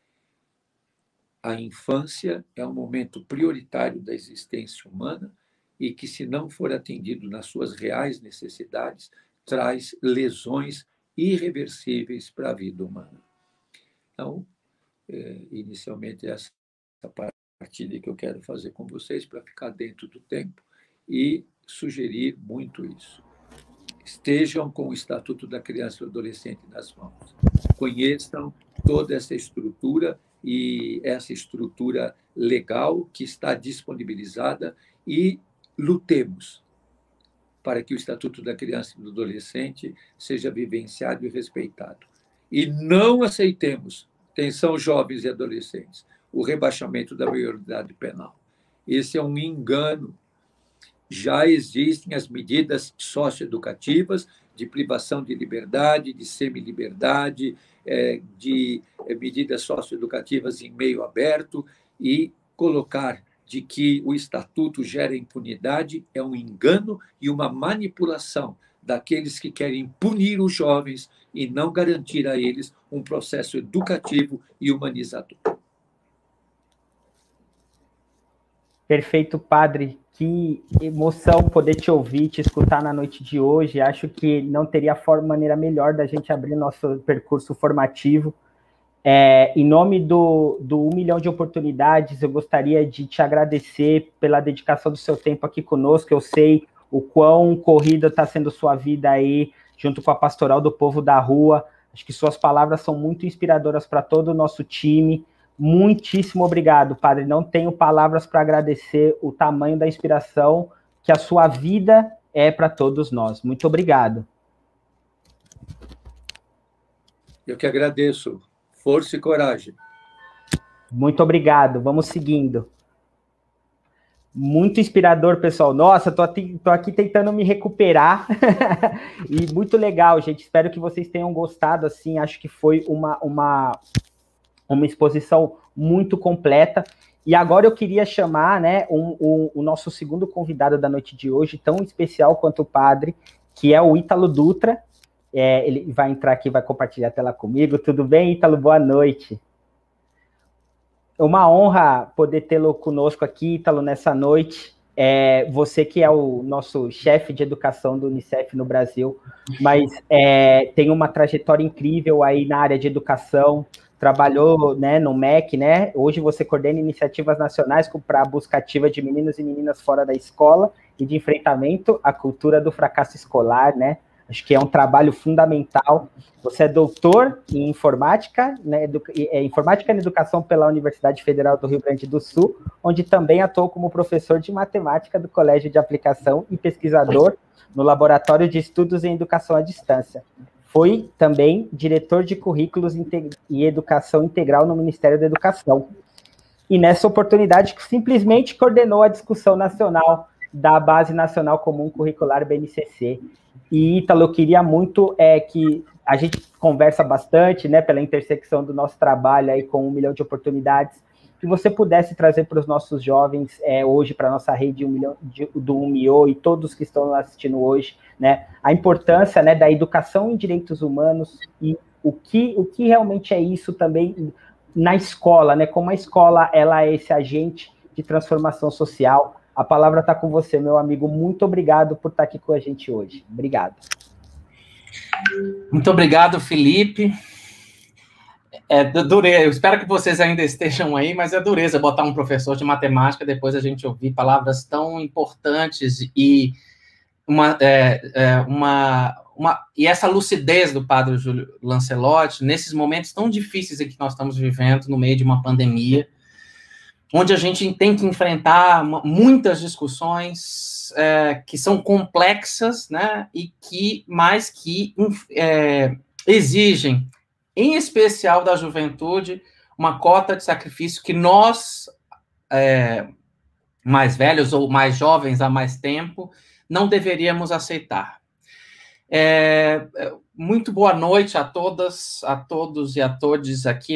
A infância é um momento prioritário da existência humana e que, se não for atendido nas suas reais necessidades, traz lesões irreversíveis para a vida humana. Então, inicialmente, essa partilha que eu quero fazer com vocês para ficar dentro do tempo e sugerir muito isso. Estejam com o Estatuto da Criança e do Adolescente nas mãos. Conheçam toda essa estrutura e essa estrutura legal que está disponibilizada e lutemos para que o Estatuto da Criança e do Adolescente seja vivenciado e respeitado. E não aceitemos, quem são jovens e adolescentes, o rebaixamento da maioridade penal. Esse é um engano. Já existem as medidas socioeducativas de privação de liberdade, de semiliberdade, de medidas socioeducativas em meio aberto e colocar de que o estatuto gera impunidade é um engano e uma manipulação daqueles que querem punir os jovens e não garantir a eles um processo educativo e humanizador. Perfeito, padre. Que emoção poder te ouvir, te escutar na noite de hoje. Acho que não teria maneira melhor da gente abrir nosso percurso formativo. Em nome do 1 milhão de oportunidades, eu gostaria de te agradecer pela dedicação do seu tempo aqui conosco. Eu sei o quão corrida está sendo sua vida aí, junto com a Pastoral do Povo da Rua. Acho que suas palavras são muito inspiradoras para todo o nosso time. Muitíssimo obrigado, padre. Não tenho palavras para agradecer o tamanho da inspiração que a sua vida é para todos nós. Muito obrigado. Eu que agradeço. Força e coragem. Muito obrigado. Vamos seguindo. Muito inspirador, pessoal. Nossa, tô aqui tentando me recuperar. E muito legal, gente. Espero que vocês tenham gostado. Assim, acho que foi uma exposição muito completa. E agora eu queria chamar, né, o nosso segundo convidado da noite de hoje, tão especial quanto o padre, que é o Ítalo Dutra. Ele vai entrar aqui, vai compartilhar a tela comigo. Tudo bem, Ítalo? Boa noite. É uma honra poder tê-lo conosco aqui, Ítalo, nessa noite. Você que é o nosso chefe de educação do Unicef no Brasil, mas tem uma trajetória incrível aí na área de educação, trabalhou, né, no MEC, né? Hoje você coordena iniciativas nacionais para a busca ativa de meninos e meninas fora da escola e de enfrentamento à cultura do fracasso escolar, né? Acho que é um trabalho fundamental. Você é doutor em informática, né, informática e educação pela Universidade Federal do Rio Grande do Sul, onde também atuou como professor de matemática do Colégio de Aplicação e pesquisador no Laboratório de Estudos em Educação à Distância. Foi também diretor de currículos e educação integral no Ministério da Educação. E nessa oportunidade, simplesmente coordenou a discussão nacional da Base Nacional Comum Curricular, BNCC. E, Ítalo, eu queria muito que a gente conversa bastante, né, pela intersecção do nosso trabalho aí com 1 milhão de oportunidades, que você pudesse trazer para os nossos jovens hoje, para a nossa rede 1 milhão do UMIO e todos que estão assistindo hoje, né, a importância, né, da educação em direitos humanos e o que realmente é isso também na escola, né, como a escola ela é esse agente de transformação social. A palavra está com você, meu amigo. Muito obrigado por estar aqui com a gente hoje. Obrigado. Muito obrigado, Felipe. Eu espero que vocês ainda estejam aí, mas é dureza botar um professor de matemática depois a gente ouvir palavras tão importantes e e essa lucidez do padre Júlio Lancelotti nesses momentos tão difíceis em que nós estamos vivendo no meio de uma pandemia, onde a gente tem que enfrentar muitas discussões que são complexas, né, e que exigem, em especial da juventude, uma cota de sacrifício que nós, mais velhos ou mais jovens há mais tempo, não deveríamos aceitar. Muito boa noite a todas, a todos e a todes aqui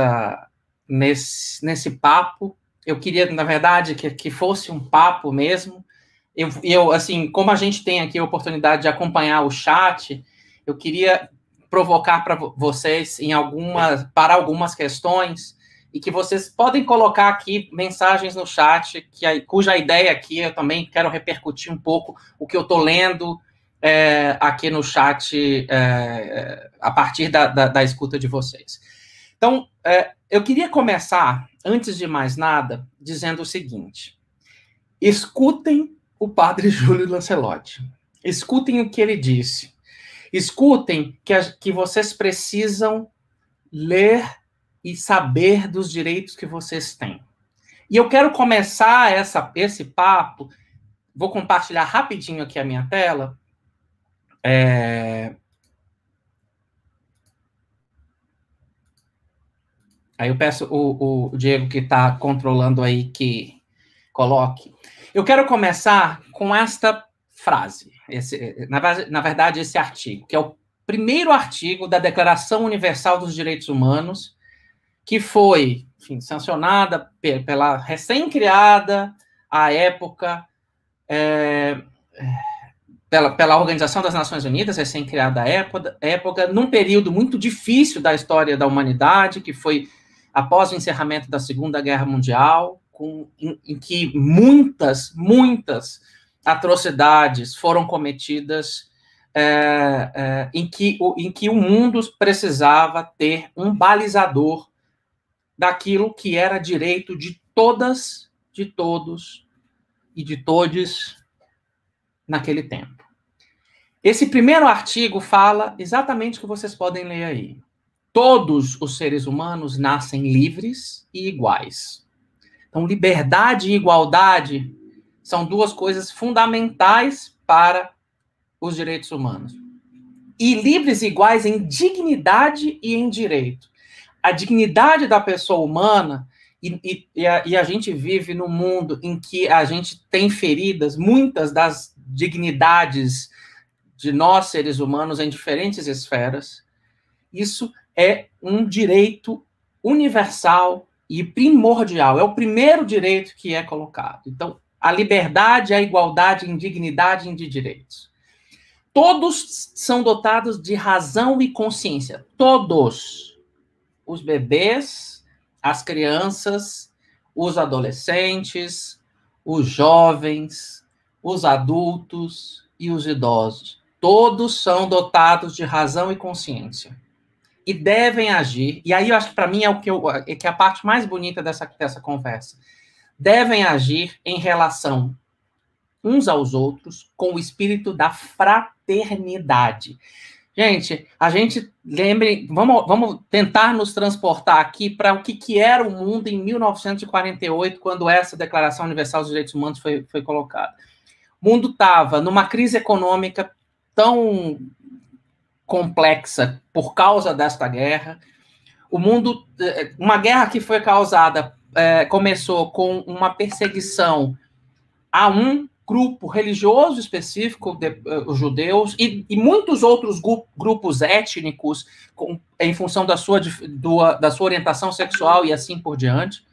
nesse papo. Eu queria, na verdade, que fosse um papo mesmo. Eu, assim, como a gente tem aqui a oportunidade de acompanhar o chat, eu queria provocar para vocês para algumas questões e que vocês podem colocar aqui mensagens no chat, cuja ideia aqui eu também quero repercutir um pouco o que eu estou lendo aqui no chat a partir da escuta de vocês. Então, eu queria começar, antes de mais nada, dizendo o seguinte: escutem o padre Júlio Lancelotti, escutem o que ele disse, escutem que vocês precisam ler e saber dos direitos que vocês têm. E eu quero começar esse papo, vou compartilhar rapidinho aqui a minha tela. Aí eu peço o Diego, que está controlando aí, que coloque. Eu quero começar com esta frase, na verdade, esse artigo, que é o primeiro artigo da Declaração Universal dos Direitos Humanos, que foi, enfim, sancionada pela recém-criada, à época, pela Organização das Nações Unidas, recém-criada à época, num período muito difícil da história da humanidade, que foi após o encerramento da Segunda Guerra Mundial, em que muitas atrocidades foram cometidas, em que o mundo precisava ter um balizador daquilo que era direito de todas, de todos e de todes naquele tempo. Esse primeiro artigo fala exatamente o que vocês podem ler aí. Todos os seres humanos nascem livres e iguais. Então, liberdade e igualdade são duas coisas fundamentais para os direitos humanos. E livres e iguais em dignidade e em direito. A dignidade da pessoa humana, e a gente vive num mundo em que a gente tem feridas, muitas das dignidades de nós, seres humanos, em diferentes esferas. Isso é um direito universal e primordial. É o primeiro direito que é colocado. Então, a liberdade, a igualdade, a dignidade e de direitos. Todos são dotados de razão e consciência. Todos. Os bebês, as crianças, os adolescentes, os jovens, os adultos e os idosos. Todos são dotados de razão e consciência. E devem agir, e aí eu acho que para mim é a parte mais bonita dessa conversa. Devem agir em relação uns aos outros com o espírito da fraternidade. Gente, vamos tentar nos transportar aqui para o que era o mundo em 1948, quando essa Declaração Universal dos Direitos Humanos foi colocada. O mundo estava numa crise econômica tão complexa por causa desta guerra. Uma guerra que foi causada, começou com uma perseguição a um grupo religioso específico, os judeus, e muitos outros grupos étnicos, em função da sua orientação sexual e assim por diante,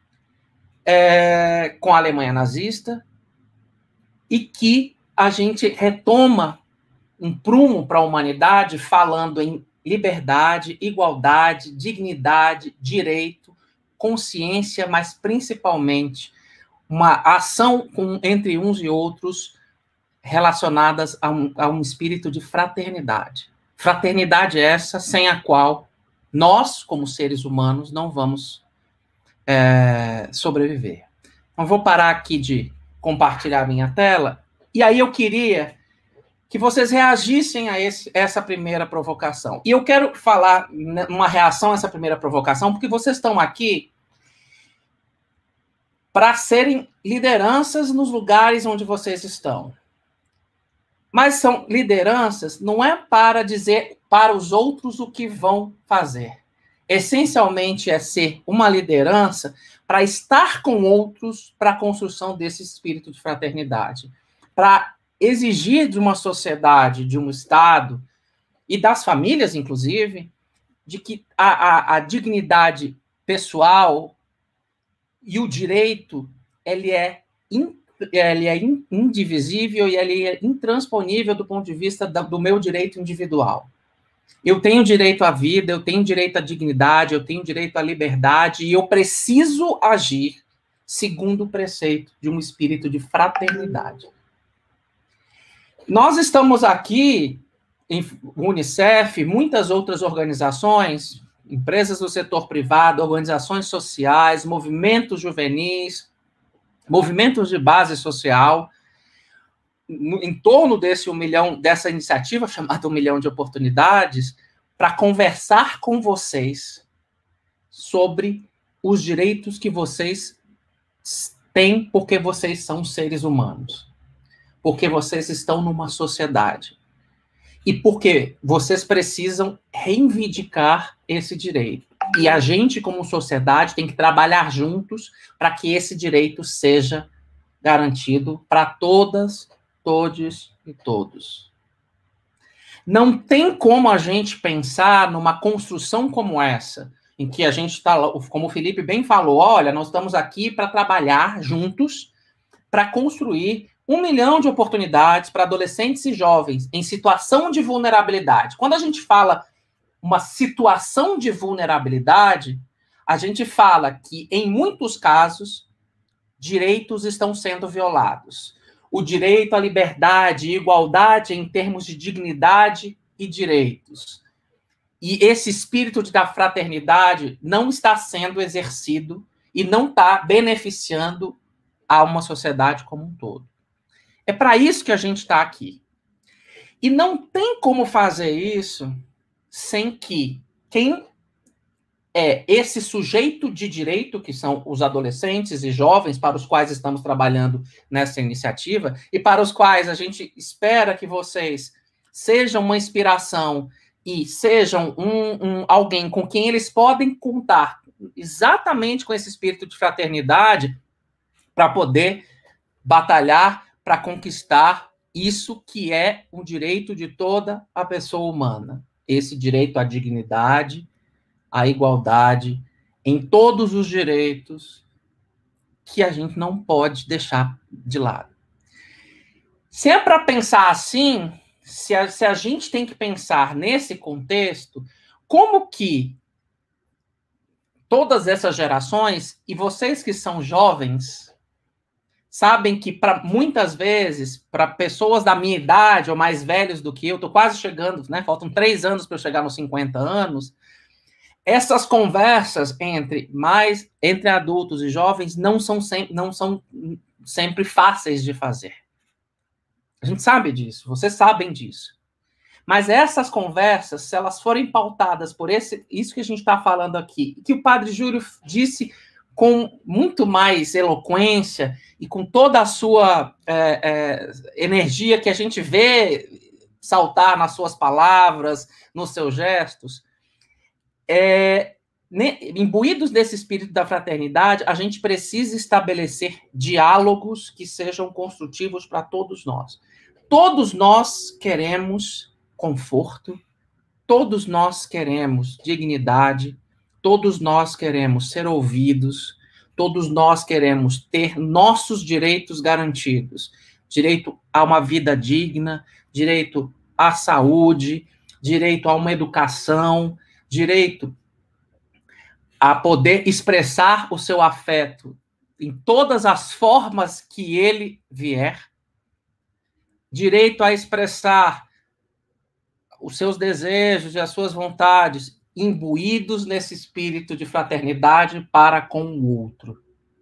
com a Alemanha nazista, e que a gente retoma um prumo para a humanidade falando em liberdade, igualdade, dignidade, direito, consciência, mas principalmente uma ação entre uns e outros relacionadas a um espírito de fraternidade. Fraternidade essa sem a qual nós, como seres humanos, não vamos sobreviver. Então, vou parar aqui de compartilhar minha tela, e aí eu queria que vocês reagissem a essa primeira provocação. E eu quero falar uma reação a essa primeira provocação, porque vocês estão aqui para serem lideranças nos lugares onde vocês estão. Mas são lideranças, não é para dizer para os outros o que vão fazer. Essencialmente é ser uma liderança para estar com outros para a construção desse espírito de fraternidade. Para exigir de uma sociedade, de um Estado, e das famílias, inclusive, de que a dignidade pessoal e o direito, ele é indivisível e ele é intransponível do ponto de vista do meu direito individual. Eu tenho direito à vida, eu tenho direito à dignidade, eu tenho direito à liberdade, e eu preciso agir segundo o preceito de um espírito de fraternidade. Nós estamos aqui, em Unicef, muitas outras organizações, empresas do setor privado, organizações sociais, movimentos juvenis, movimentos de base social, em torno dessa iniciativa chamada 1 milhão de oportunidades, para conversar com vocês sobre os direitos que vocês têm porque vocês são seres humanos, porque vocês estão numa sociedade e porque vocês precisam reivindicar esse direito. E a gente, como sociedade, tem que trabalhar juntos para que esse direito seja garantido para todas, todes e todos. Não tem como a gente pensar numa construção como essa, em que a gente está, como o Felipe bem falou, olha, nós estamos aqui para trabalhar juntos, para construir 1 milhão de oportunidades para adolescentes e jovens em situação de vulnerabilidade. Quando a gente fala uma situação de vulnerabilidade, a gente fala que, em muitos casos, direitos estão sendo violados. O direito à liberdade e igualdade em termos de dignidade e direitos. E esse espírito da fraternidade não está sendo exercido e não está beneficiando a uma sociedade como um todo. É para isso que a gente está aqui. E não tem como fazer isso sem que quem é esse sujeito de direito, que são os adolescentes e jovens, para os quais estamos trabalhando nessa iniciativa, e para os quais a gente espera que vocês sejam uma inspiração e sejam alguém com quem eles podem contar exatamente com esse espírito de fraternidade para poder batalhar, para conquistar isso que é um direito de toda a pessoa humana. Esse direito à dignidade, à igualdade, em todos os direitos que a gente não pode deixar de lado. Se é para pensar assim, se a gente tem que pensar nesse contexto, como que todas essas gerações, e vocês que são jovens, sabem que muitas vezes, para pessoas da minha idade ou mais velhos do que eu, estou quase chegando, né? Faltam 3 anos para eu chegar nos 50 anos, essas conversas entre adultos e jovens não são sempre fáceis de fazer. A gente sabe disso, vocês sabem disso. Mas essas conversas, se elas forem pautadas por isso que a gente está falando aqui, que o Padre Júlio disse com muito mais eloquência e com toda a sua energia que a gente vê saltar nas suas palavras, nos seus gestos, imbuídos desse espírito da fraternidade, a gente precisa estabelecer diálogos que sejam construtivos para todos nós. Todos nós queremos conforto, todos nós queremos dignidade, todos nós queremos ser ouvidos, todos nós queremos ter nossos direitos garantidos. Direito a uma vida digna, direito à saúde, direito a uma educação, direito a poder expressar o seu afeto em todas as formas que ele vier, direito a expressar os seus desejos e as suas vontades, imbuídos nesse espírito de fraternidade para com o outro.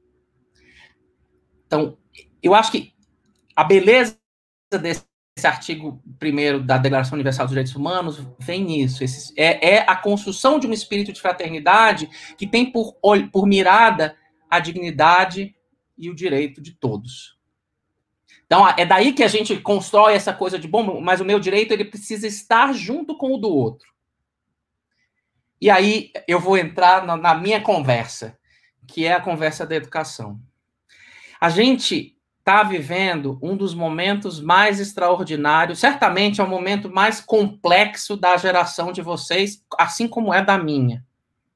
Então, eu acho que a beleza desse artigo 1º da Declaração Universal dos Direitos Humanos vem nisso. É a construção de um espírito de fraternidade que tem por mirada a dignidade e o direito de todos. Então, é daí que a gente constrói essa coisa de, bom, mas o meu direito ele precisa estar junto com o do outro. E aí eu vou entrar na minha conversa, que é a conversa da educação. A gente está vivendo um dos momentos mais extraordinários, certamente é o momento mais complexo da geração de vocês, assim como é da minha.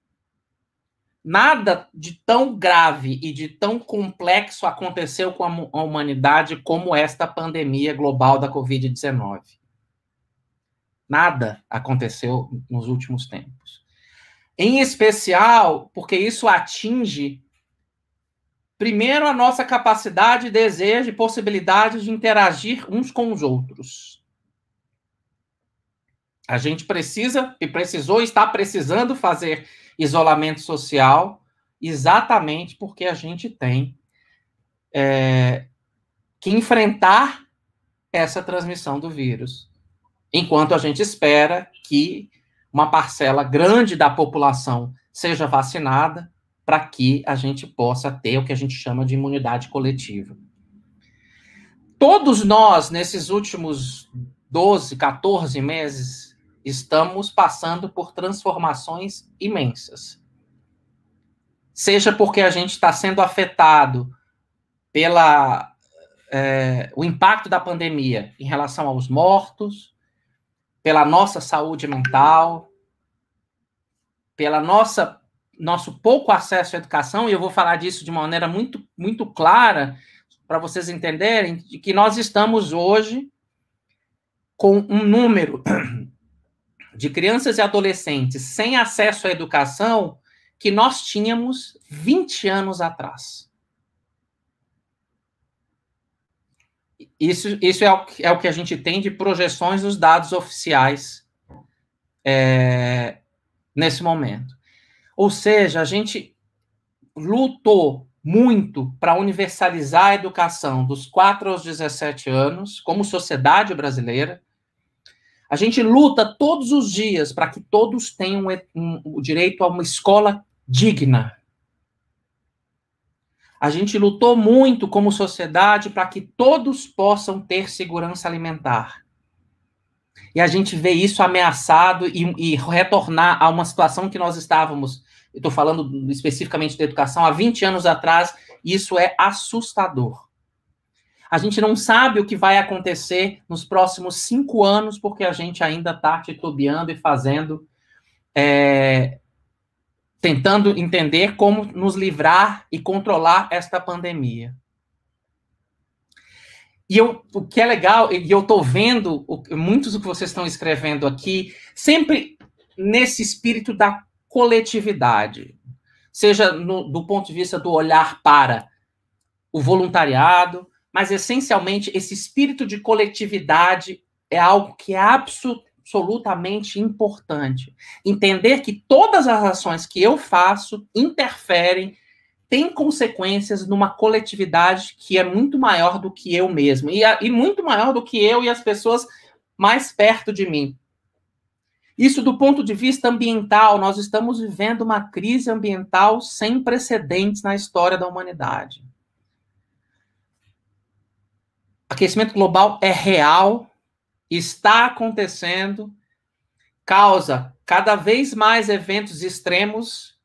Nada de tão grave e de tão complexo aconteceu com a humanidade como esta pandemia global da Covid-19. Nada aconteceu nos últimos tempos. Em especial, porque isso atinge, primeiro, a nossa capacidade, desejo e possibilidade de interagir uns com os outros. A gente precisa e precisou, está precisando fazer isolamento social exatamente porque a gente tem que enfrentar essa transmissão do vírus, enquanto a gente espera que uma parcela grande da população seja vacinada para que a gente possa ter o que a gente chama de imunidade coletiva. Todos nós, nesses últimos 12, 14 meses, estamos passando por transformações imensas. Seja porque a gente está sendo afetado o impacto da pandemia em relação aos mortos, pela nossa saúde mental, pela nosso pouco acesso à educação, e eu vou falar disso de uma maneira muito, muito clara, para vocês entenderem, de que nós estamos hoje com um número de crianças e adolescentes sem acesso à educação que nós tínhamos 20 anos atrás. Isso é o que a gente tem de projeções dos dados oficiais nesse momento. Ou seja, a gente lutou muito para universalizar a educação dos 4 aos 17 anos, como sociedade brasileira. A gente luta todos os dias para que todos tenham o direito a uma escola digna. A gente lutou muito como sociedade para que todos possam ter segurança alimentar. E a gente vê isso ameaçado e retornar a uma situação que nós estávamos, eu estou falando especificamente da educação, há 20 anos atrás, e isso é assustador. A gente não sabe o que vai acontecer nos próximos 5 anos, porque a gente ainda está titubeando e fazendo, tentando entender como nos livrar e controlar esta pandemia. E o que é legal, e eu estou vendo muitos do que vocês estão escrevendo aqui, sempre nesse espírito da coletividade, seja do ponto de vista do olhar para o voluntariado, mas, essencialmente, esse espírito de coletividade é algo que é absolutamente importante. Entender que todas as ações que eu faço interferem, têm consequências numa coletividade que é muito maior do que eu mesmo, e muito maior do que eu e as pessoas mais perto de mim. Isso, do ponto de vista ambiental, nós estamos vivendo uma crise ambiental sem precedentes na história da humanidade. Aquecimento global é real, está acontecendo, causa cada vez mais eventos extremos,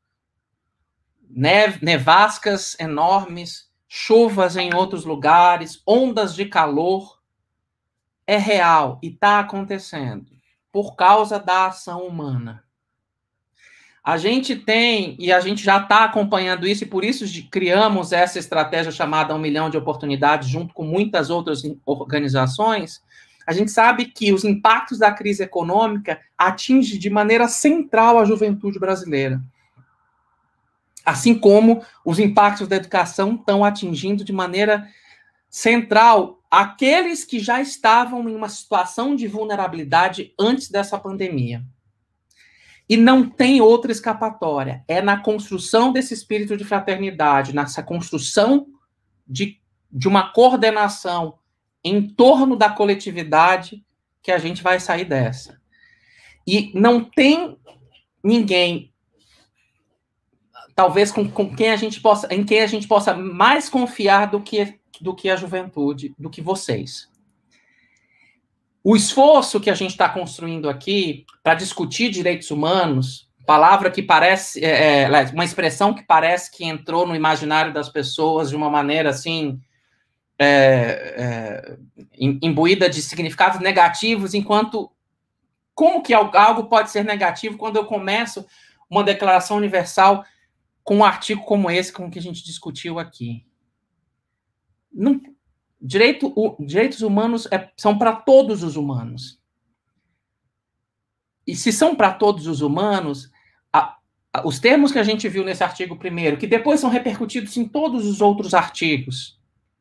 nevascas enormes, chuvas em outros lugares, ondas de calor. É real e está acontecendo por causa da ação humana. A gente tem, e a gente já está acompanhando isso, e por isso criamos essa estratégia chamada 1 milhão de oportunidades, junto com muitas outras organizações. A gente sabe que os impactos da crise econômica atingem de maneira central a juventude brasileira. Assim como os impactos da educação estão atingindo de maneira central aqueles que já estavam em uma situação de vulnerabilidade antes dessa pandemia. E não tem outra escapatória. É na construção desse espírito de fraternidade, nessa construção de uma coordenação em torno da coletividade que a gente vai sair dessa. E não tem ninguém, talvez em quem a gente possa mais confiar do que a juventude, do que vocês. O esforço que a gente está construindo aqui para discutir direitos humanos, palavra que parece, uma expressão que parece que entrou no imaginário das pessoas de uma maneira assim, imbuída de significados negativos, enquanto como que algo pode ser negativo quando eu começo uma declaração universal com um artigo como esse, com o que a gente discutiu aqui? Não. Direitos humanos são para todos os humanos. E se são para todos os humanos, os termos que a gente viu nesse artigo primeiro, que depois são repercutidos em todos os outros artigos,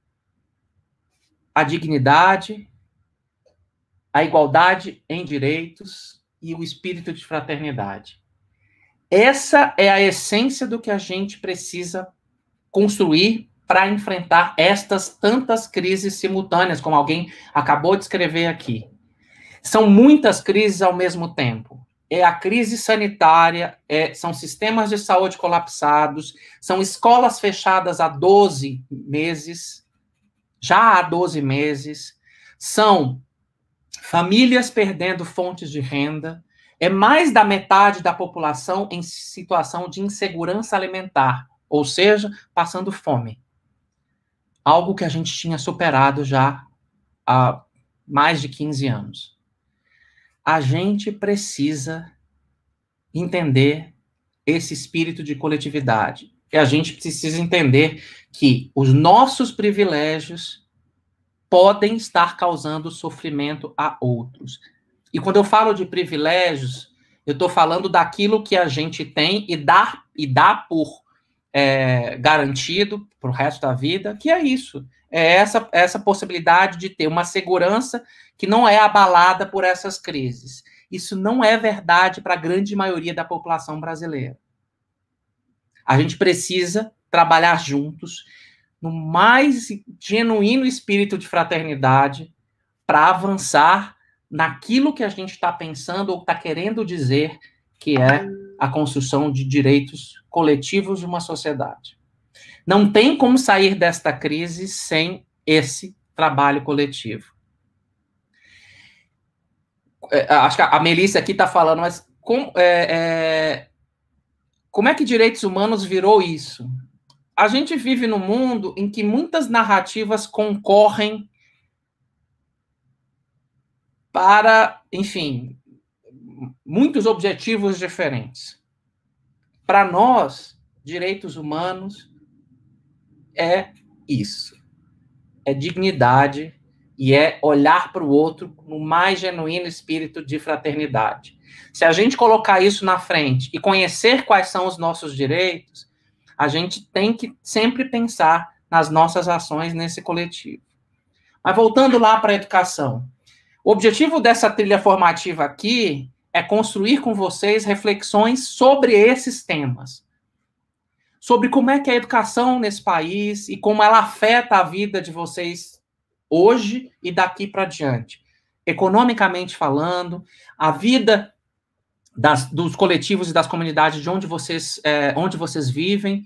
a dignidade, a igualdade em direitos e o espírito de fraternidade. Essa é a essência do que a gente precisa construir para enfrentar estas tantas crises simultâneas, como alguém acabou de escrever aqui. São muitas crises ao mesmo tempo. É a crise sanitária, são sistemas de saúde colapsados, são escolas fechadas há 12 meses, já há 12 meses, são famílias perdendo fontes de renda, é mais da metade da população em situação de insegurança alimentar, ou seja, passando fome. Algo que a gente tinha superado já há mais de 15 anos. a gente precisa entender esse espírito de coletividade. E a gente precisa entender que os nossos privilégios podem estar causando sofrimento a outros. E quando eu falo de privilégios, eu estou falando daquilo que a gente tem e dá por garantido para o resto da vida, que é isso. É essa possibilidade de ter uma segurança que não é abalada por essas crises. Isso não é verdade para a grande maioria da população brasileira. A gente precisa trabalhar juntos no mais genuíno espírito de fraternidade para avançar naquilo que a gente está pensando ou está querendo dizer que é a construção de direitos coletivos de uma sociedade. Não tem como sair desta crise sem esse trabalho coletivo. Acho que a Melissa aqui está falando, mas como é que direitos humanos virou isso? A gente vive num mundo em que muitas narrativas concorrem para, enfim, muitos objetivos diferentes. Para nós, direitos humanos é isso. É dignidade e é olhar para o outro no mais genuíno espírito de fraternidade. Se a gente colocar isso na frente e conhecer quais são os nossos direitos, a gente tem que sempre pensar nas nossas ações nesse coletivo. Mas voltando lá para a educação, o objetivo dessa trilha formativa aqui é construir com vocês reflexões sobre esses temas. Sobre como é que é a educação nesse país e como ela afeta a vida de vocês hoje e daqui para diante. Economicamente falando, a vida dos coletivos e das comunidades de onde vocês vivem.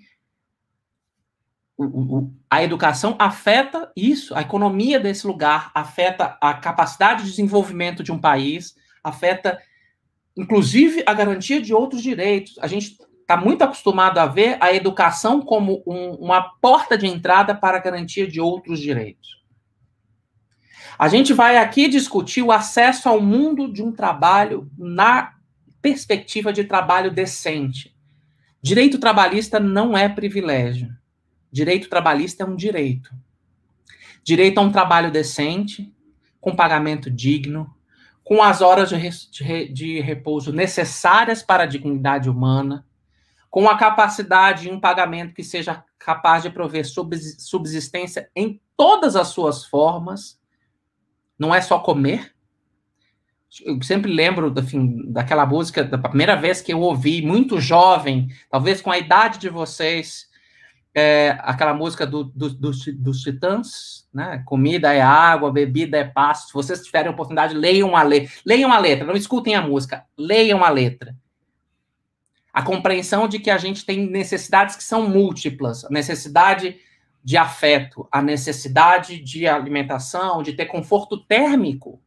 A educação afeta isso, a economia desse lugar, afeta a capacidade de desenvolvimento de um país, afeta, inclusive, a garantia de outros direitos. A gente está muito acostumado a ver a educação como uma porta de entrada para a garantia de outros direitos. A gente vai aqui discutir o acesso ao mundo de um trabalho na perspectiva de trabalho decente. Direito trabalhista não é privilégio. Direito trabalhista é um direito. Direito a um trabalho decente, com pagamento digno, com as horas de repouso necessárias para a dignidade humana, com a capacidade e um pagamento que seja capaz de prover subsistência em todas as suas formas. Não é só comer. Eu sempre lembro, enfim, daquela música, da primeira vez que eu ouvi, muito jovem, talvez com a idade de vocês, aquela música dos Titãs, né? Comida é água, bebida é pasto. Se vocês tiverem a oportunidade, leiam a letra, não escutem a música, leiam a letra. A compreensão de que a gente tem necessidades que são múltiplas, a necessidade de afeto, a necessidade de alimentação, de ter conforto térmico,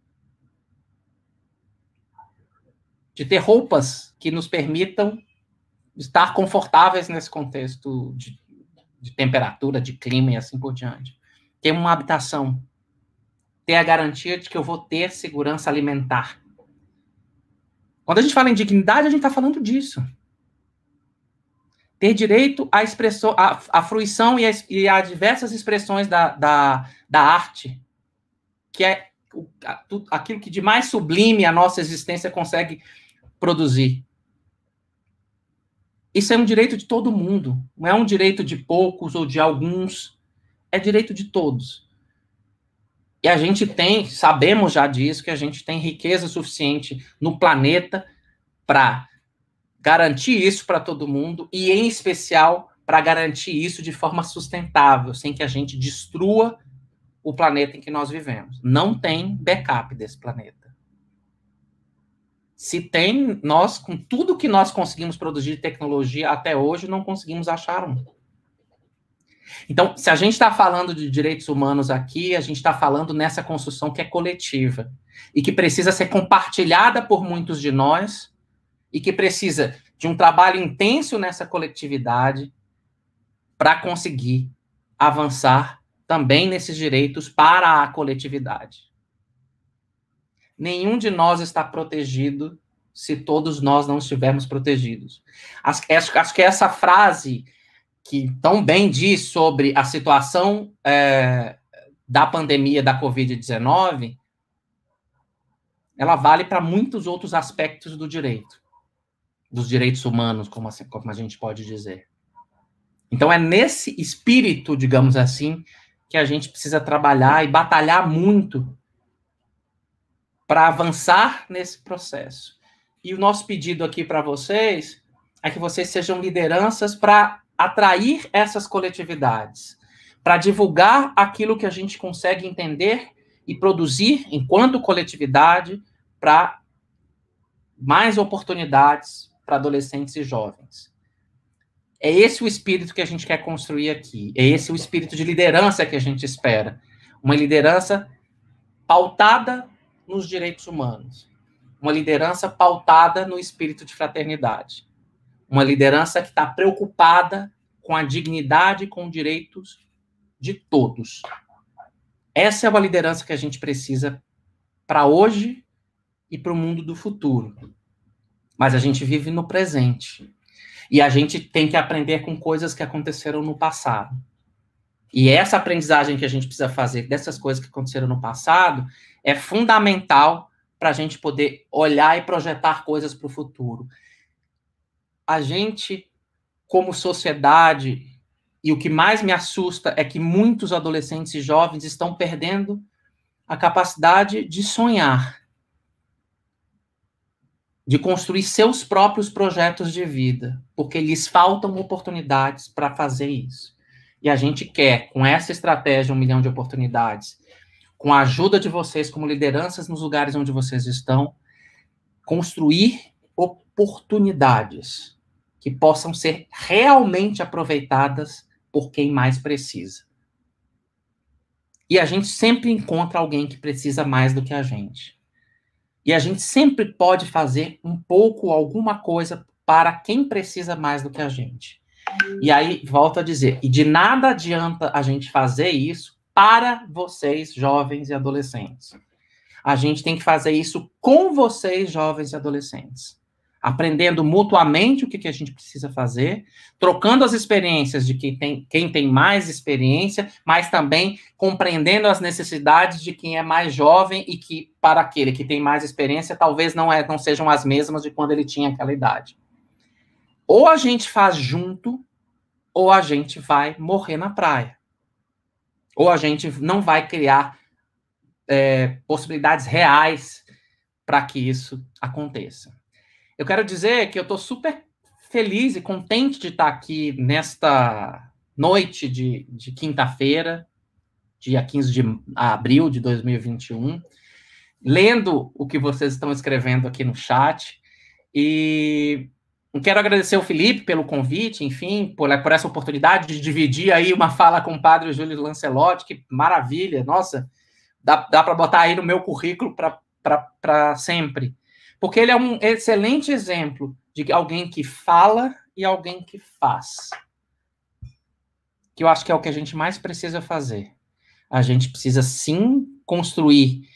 de ter roupas que nos permitam estar confortáveis nesse contexto de temperatura, de clima e assim por diante. Ter uma habitação, ter a garantia de que eu vou ter segurança alimentar. Quando a gente fala em dignidade, a gente está falando disso. Ter direito à expressão, à fruição e a diversas expressões da arte, que é aquilo que de mais sublime a nossa existência consegue produzir. Isso é um direito de todo mundo, não é um direito de poucos ou de alguns, é direito de todos. E a gente sabemos já disso, que a gente tem riqueza suficiente no planeta para garantir isso para todo mundo, e em especial para garantir isso de forma sustentável, sem que a gente destrua o planeta em que nós vivemos. Não tem backup desse planeta. Se tem, nós, com tudo que nós conseguimos produzir de tecnologia até hoje, não conseguimos achar um. Então, se a gente está falando de direitos humanos aqui, a gente está falando nessa construção que é coletiva e que precisa ser compartilhada por muitos de nós e que precisa de um trabalho intenso nessa coletividade para conseguir avançar também nesses direitos para a coletividade. nenhum de nós está protegido se todos nós não estivermos protegidos. Acho que essa frase que tão bem diz sobre a situação da pandemia da Covid-19, ela vale para muitos outros aspectos do direito, dos direitos humanos, como a gente pode dizer. Então, é nesse espírito, digamos assim, que a gente precisa trabalhar e batalhar muito para avançar nesse processo. E o nosso pedido aqui para vocês é que vocês sejam lideranças para atrair essas coletividades, para divulgar aquilo que a gente consegue entender e produzir enquanto coletividade para mais oportunidades para adolescentes e jovens. É esse o espírito que a gente quer construir aqui. É esse o espírito de liderança que a gente espera. Uma liderança pautada nos direitos humanos. Uma liderança pautada no espírito de fraternidade. Uma liderança que está preocupada com a dignidade e com os direitos de todos. Essa é uma liderança que a gente precisa para hoje e para o mundo do futuro. Mas a gente vive no presente. E a gente tem que aprender com coisas que aconteceram no passado. E essa aprendizagem que a gente precisa fazer dessas coisas que aconteceram no passado é fundamental para a gente poder olhar e projetar coisas para o futuro. A gente, como sociedade, e o que mais me assusta é que muitos adolescentes e jovens estão perdendo a capacidade de sonhar, de construir seus próprios projetos de vida, porque lhes faltam oportunidades para fazer isso. E a gente quer, com essa estratégia 1 milhão de oportunidades, com a ajuda de vocês como lideranças nos lugares onde vocês estão, construir oportunidades que possam ser realmente aproveitadas por quem mais precisa. E a gente sempre encontra alguém que precisa mais do que a gente. E a gente sempre pode fazer um pouco, alguma coisa para quem precisa mais do que a gente. E aí, volto a dizer, e de nada adianta a gente fazer isso para vocês, jovens e adolescentes. A gente tem que fazer isso com vocês, jovens e adolescentes. Aprendendo mutuamente o que a gente precisa fazer, trocando as experiências de quem tem mais experiência, mas também compreendendo as necessidades de quem é mais jovem e que, para aquele que tem mais experiência, talvez não sejam as mesmas de quando ele tinha aquela idade. Ou a gente faz junto, ou a gente vai morrer na praia. Ou a gente não vai criar possibilidades reais para que isso aconteça. Eu quero dizer que eu estou super feliz e contente de estar aqui nesta noite de quinta-feira, dia 15 de abril de 2021, lendo o que vocês estão escrevendo aqui no chat. E quero agradecer ao Felipe pelo convite, enfim, por essa oportunidade de dividir aí uma fala com o padre Júlio Lancelotti, que maravilha, nossa, dá para botar aí no meu currículo para sempre. Porque ele é um excelente exemplo de alguém que fala e alguém que faz. Que eu acho que é o que a gente mais precisa fazer. A gente precisa, sim, construir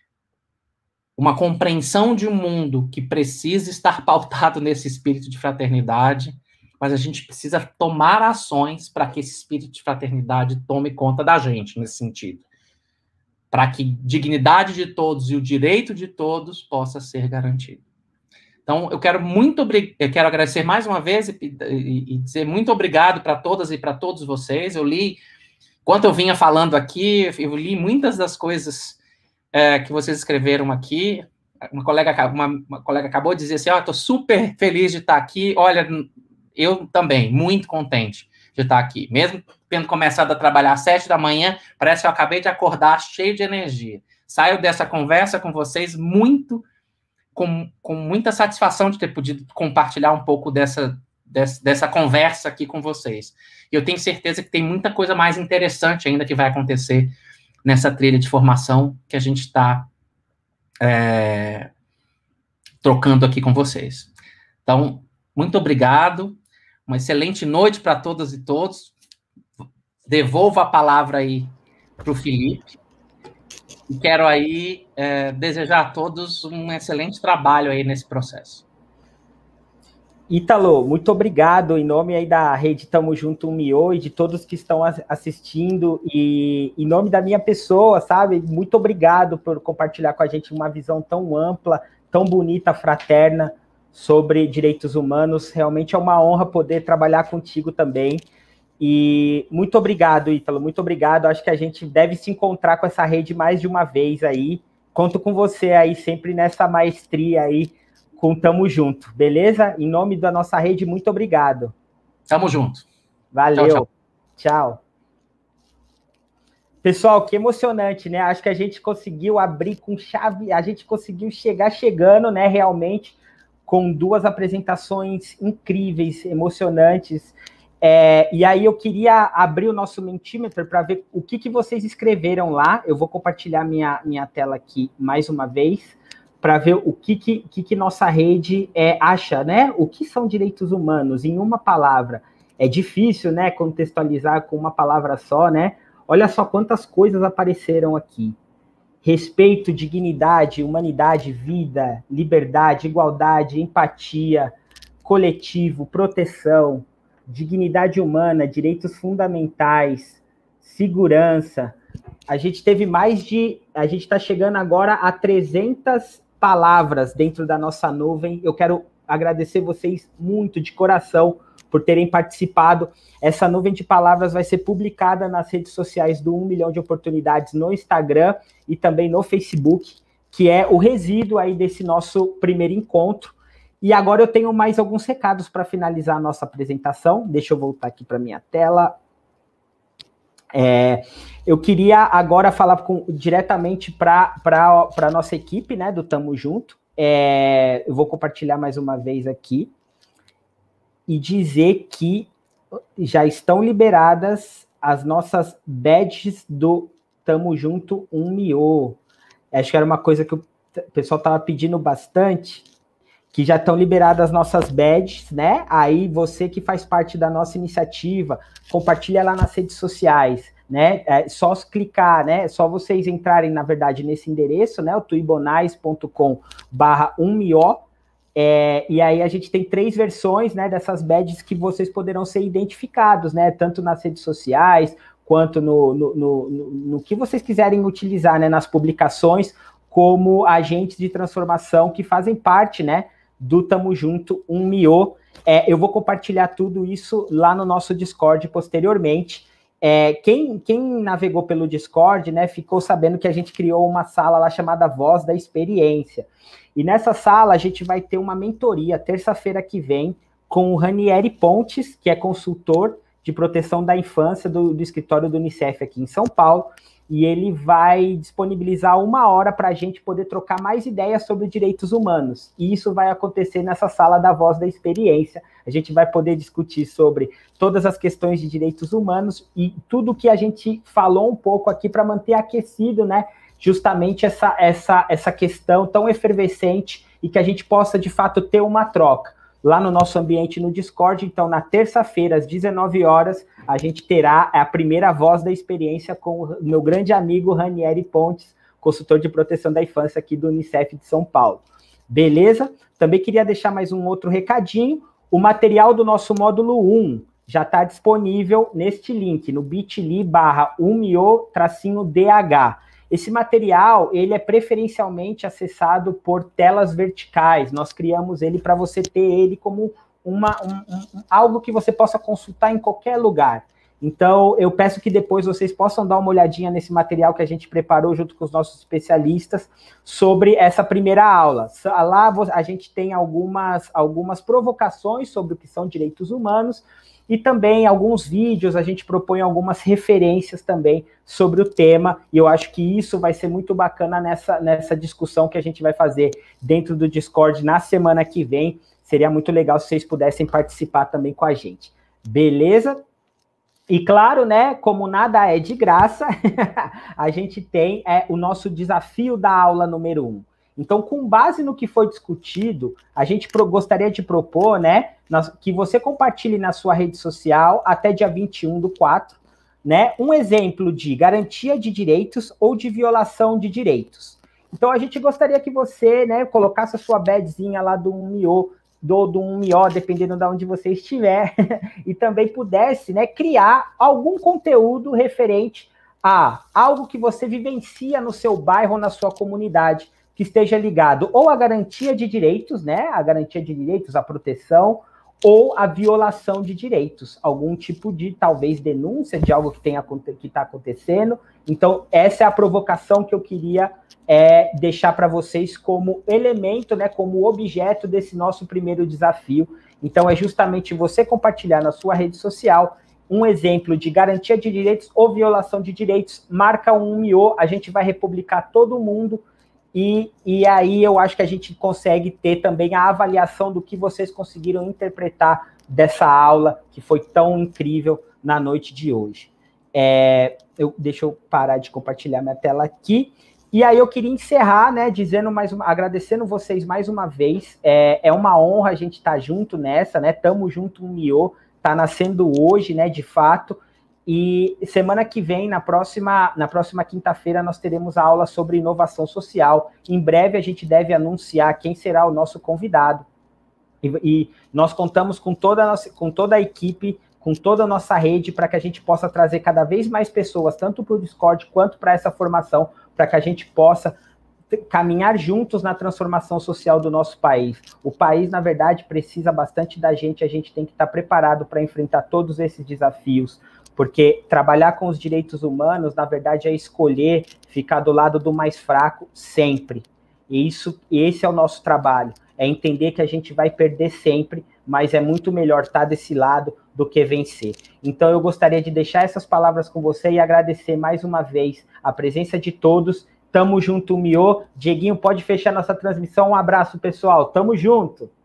uma compreensão de um mundo que precisa estar pautado nesse espírito de fraternidade, mas a gente precisa tomar ações para que esse espírito de fraternidade tome conta da gente, nesse sentido. Para que dignidade de todos e o direito de todos possa ser garantido. Então, eu quero agradecer mais uma vez e dizer muito obrigado para todas e para todos vocês. Eu li, enquanto eu vinha falando aqui, eu li muitas das coisas que vocês escreveram aqui. Uma colega acabou de dizer assim, estou super feliz de estar aqui. Olha, eu também, muito contente de estar aqui. Mesmo tendo começado a trabalhar às 7 da manhã, parece que eu acabei de acordar cheio de energia. Saio dessa conversa com vocês com muita satisfação de ter podido compartilhar um pouco dessa conversa aqui com vocês. E eu tenho certeza que tem muita coisa mais interessante ainda que vai acontecer nessa trilha de formação que a gente está trocando aqui com vocês. Então, muito obrigado. Uma excelente noite para todas e todos. Devolvo a palavra aí para o Felipe. E quero aí desejar a todos um excelente trabalho aí nesse processo. Ítalo, muito obrigado em nome aí da Rede Tamo Junto UMIO e de todos que estão assistindo e em nome da minha pessoa, sabe? Muito obrigado por compartilhar com a gente uma visão tão ampla, tão bonita, fraterna sobre direitos humanos. Realmente é uma honra poder trabalhar contigo também. E muito obrigado, Ítalo, muito obrigado. Acho que a gente deve se encontrar com essa rede mais de uma vez aí. Conto com você aí sempre nessa maestria aí. Tamo junto, beleza? Em nome da nossa rede, muito obrigado. Tamo junto. Valeu. Tchau, tchau. Tchau. Pessoal, que emocionante, né? Acho que a gente conseguiu abrir com chave, a gente conseguiu chegar chegando, né, realmente, com 2 apresentações incríveis, emocionantes. E aí eu queria abrir o nosso Mentimeter para ver o que vocês escreveram lá. Eu vou compartilhar minha tela aqui mais uma vez, para ver o que nossa rede acha, né? O que são direitos humanos, em uma palavra. É difícil, né, contextualizar com uma palavra só, né? Olha só quantas coisas apareceram aqui. Respeito, dignidade, humanidade, vida, liberdade, igualdade, empatia, coletivo, proteção, dignidade humana, direitos fundamentais, segurança. A gente teve a gente está chegando agora a 300 palavras dentro da nossa nuvem. Eu quero agradecer vocês muito de coração por terem participado. Essa nuvem de palavras vai ser publicada nas redes sociais do 1 milhão de oportunidades no Instagram e também no Facebook, que é o resíduo aí desse nosso primeiro encontro. E agora eu tenho mais alguns recados para finalizar a nossa apresentação. Deixa eu voltar aqui para a minha tela. Eu queria agora falar diretamente para a nossa equipe, né, do Tamo Junto. Eu vou compartilhar mais uma vez aqui e dizer que já estão liberadas as nossas badges do Tamo Junto UMIO. Acho que era uma coisa que o pessoal estava pedindo bastante, que já estão liberadas as nossas badges, né? Aí você que faz parte da nossa iniciativa, compartilha lá nas redes sociais, né? É só clicar, né? É só vocês entrarem, na verdade, nesse endereço, né? O tuibonais.com/1mio. E aí a gente tem 3 versões, né, dessas badges que vocês poderão ser identificados, né? Tanto nas redes sociais, quanto no que vocês quiserem utilizar, né? Nas publicações, como agentes de transformação que fazem parte, né, do Tamo Junto UMIO. Eu vou compartilhar tudo isso lá no nosso Discord posteriormente. Quem navegou pelo Discord, né, ficou sabendo que a gente criou uma sala lá chamada Voz da Experiência. E nessa sala a gente vai ter uma mentoria terça-feira que vem com o Ranieri Pontes, que é consultor de proteção da infância do escritório do Unicef aqui em São Paulo. E ele vai disponibilizar 1 hora para a gente poder trocar mais ideias sobre direitos humanos. E isso vai acontecer nessa sala da Voz da Experiência. A gente vai poder discutir sobre todas as questões de direitos humanos e tudo que a gente falou um pouco aqui para manter aquecido, né? Justamente essa questão tão efervescente e que a gente possa, de fato, ter uma troca. Lá no nosso ambiente no Discord, então, na terça-feira, às 19 horas, a gente terá a primeira Voz da Experiência com o meu grande amigo Ranieri Pontes, consultor de proteção da infância aqui do Unicef de São Paulo. Beleza? Também queria deixar mais um outro recadinho. O material do nosso módulo 1 já está disponível neste link, no bit.ly/umio-dh. Esse material, ele é preferencialmente acessado por telas verticais. Nós criamos ele para você ter ele como algo que você possa consultar em qualquer lugar. Então, eu peço que depois vocês possam dar uma olhadinha nesse material que a gente preparou junto com os nossos especialistas sobre essa primeira aula. Lá a gente tem algumas provocações sobre o que são direitos humanos, e também alguns vídeos, a gente propõe algumas referências também sobre o tema, e eu acho que isso vai ser muito bacana nessa discussão que a gente vai fazer dentro do Discord na semana que vem. Seria muito legal se vocês pudessem participar também com a gente. Beleza? E claro, né, como nada é de graça, a gente tem o nosso desafio da aula número 1. Então, com base no que foi discutido, a gente gostaria de propor, né, que você compartilhe na sua rede social até dia 21/4, né, um exemplo de garantia de direitos ou de violação de direitos. Então, a gente gostaria que você, né, colocasse a sua badzinha lá do MIO, do um MIO, dependendo de onde você estiver, e também pudesse, né, criar algum conteúdo referente a algo que você vivencia no seu bairro ou na sua comunidade, que esteja ligado ou à garantia de direitos, né, a garantia de direitos, a proteção, ou a violação de direitos, algum tipo de, talvez, denúncia de algo que está acontecendo. Então, essa é a provocação que eu queria deixar para vocês como elemento, né, como objeto desse nosso primeiro desafio. Então, é justamente você compartilhar na sua rede social um exemplo de garantia de direitos ou violação de direitos, marca um MIO, a gente vai republicar todo mundo, e aí eu acho que a gente consegue ter também a avaliação do que vocês conseguiram interpretar dessa aula, que foi tão incrível na noite de hoje. Deixa eu parar de compartilhar minha tela aqui. E aí eu queria encerrar, né, agradecendo vocês mais uma vez. É uma honra a gente estar junto nessa, né? Tamo junto, um MIO, tá nascendo hoje, né, de fato. E semana que vem, na próxima quinta-feira, nós teremos a aula sobre inovação social. Em breve a gente deve anunciar quem será o nosso convidado. E nós contamos com toda a equipe, com toda a nossa rede, para que a gente possa trazer cada vez mais pessoas, tanto para o Discord quanto para essa formação, para que a gente possa caminhar juntos na transformação social do nosso país. O país, na verdade, precisa bastante da gente, a gente tem que estar preparado para enfrentar todos esses desafios, porque trabalhar com os direitos humanos, na verdade, é escolher ficar do lado do mais fraco sempre. E esse é o nosso trabalho, é entender que a gente vai perder sempre, mas é muito melhor estar desse lado do que vencer. Então, eu gostaria de deixar essas palavras com você e agradecer mais uma vez a presença de todos. Tamo junto, MIO. Dieguinho, pode fechar nossa transmissão. Um abraço, pessoal. Tamo junto.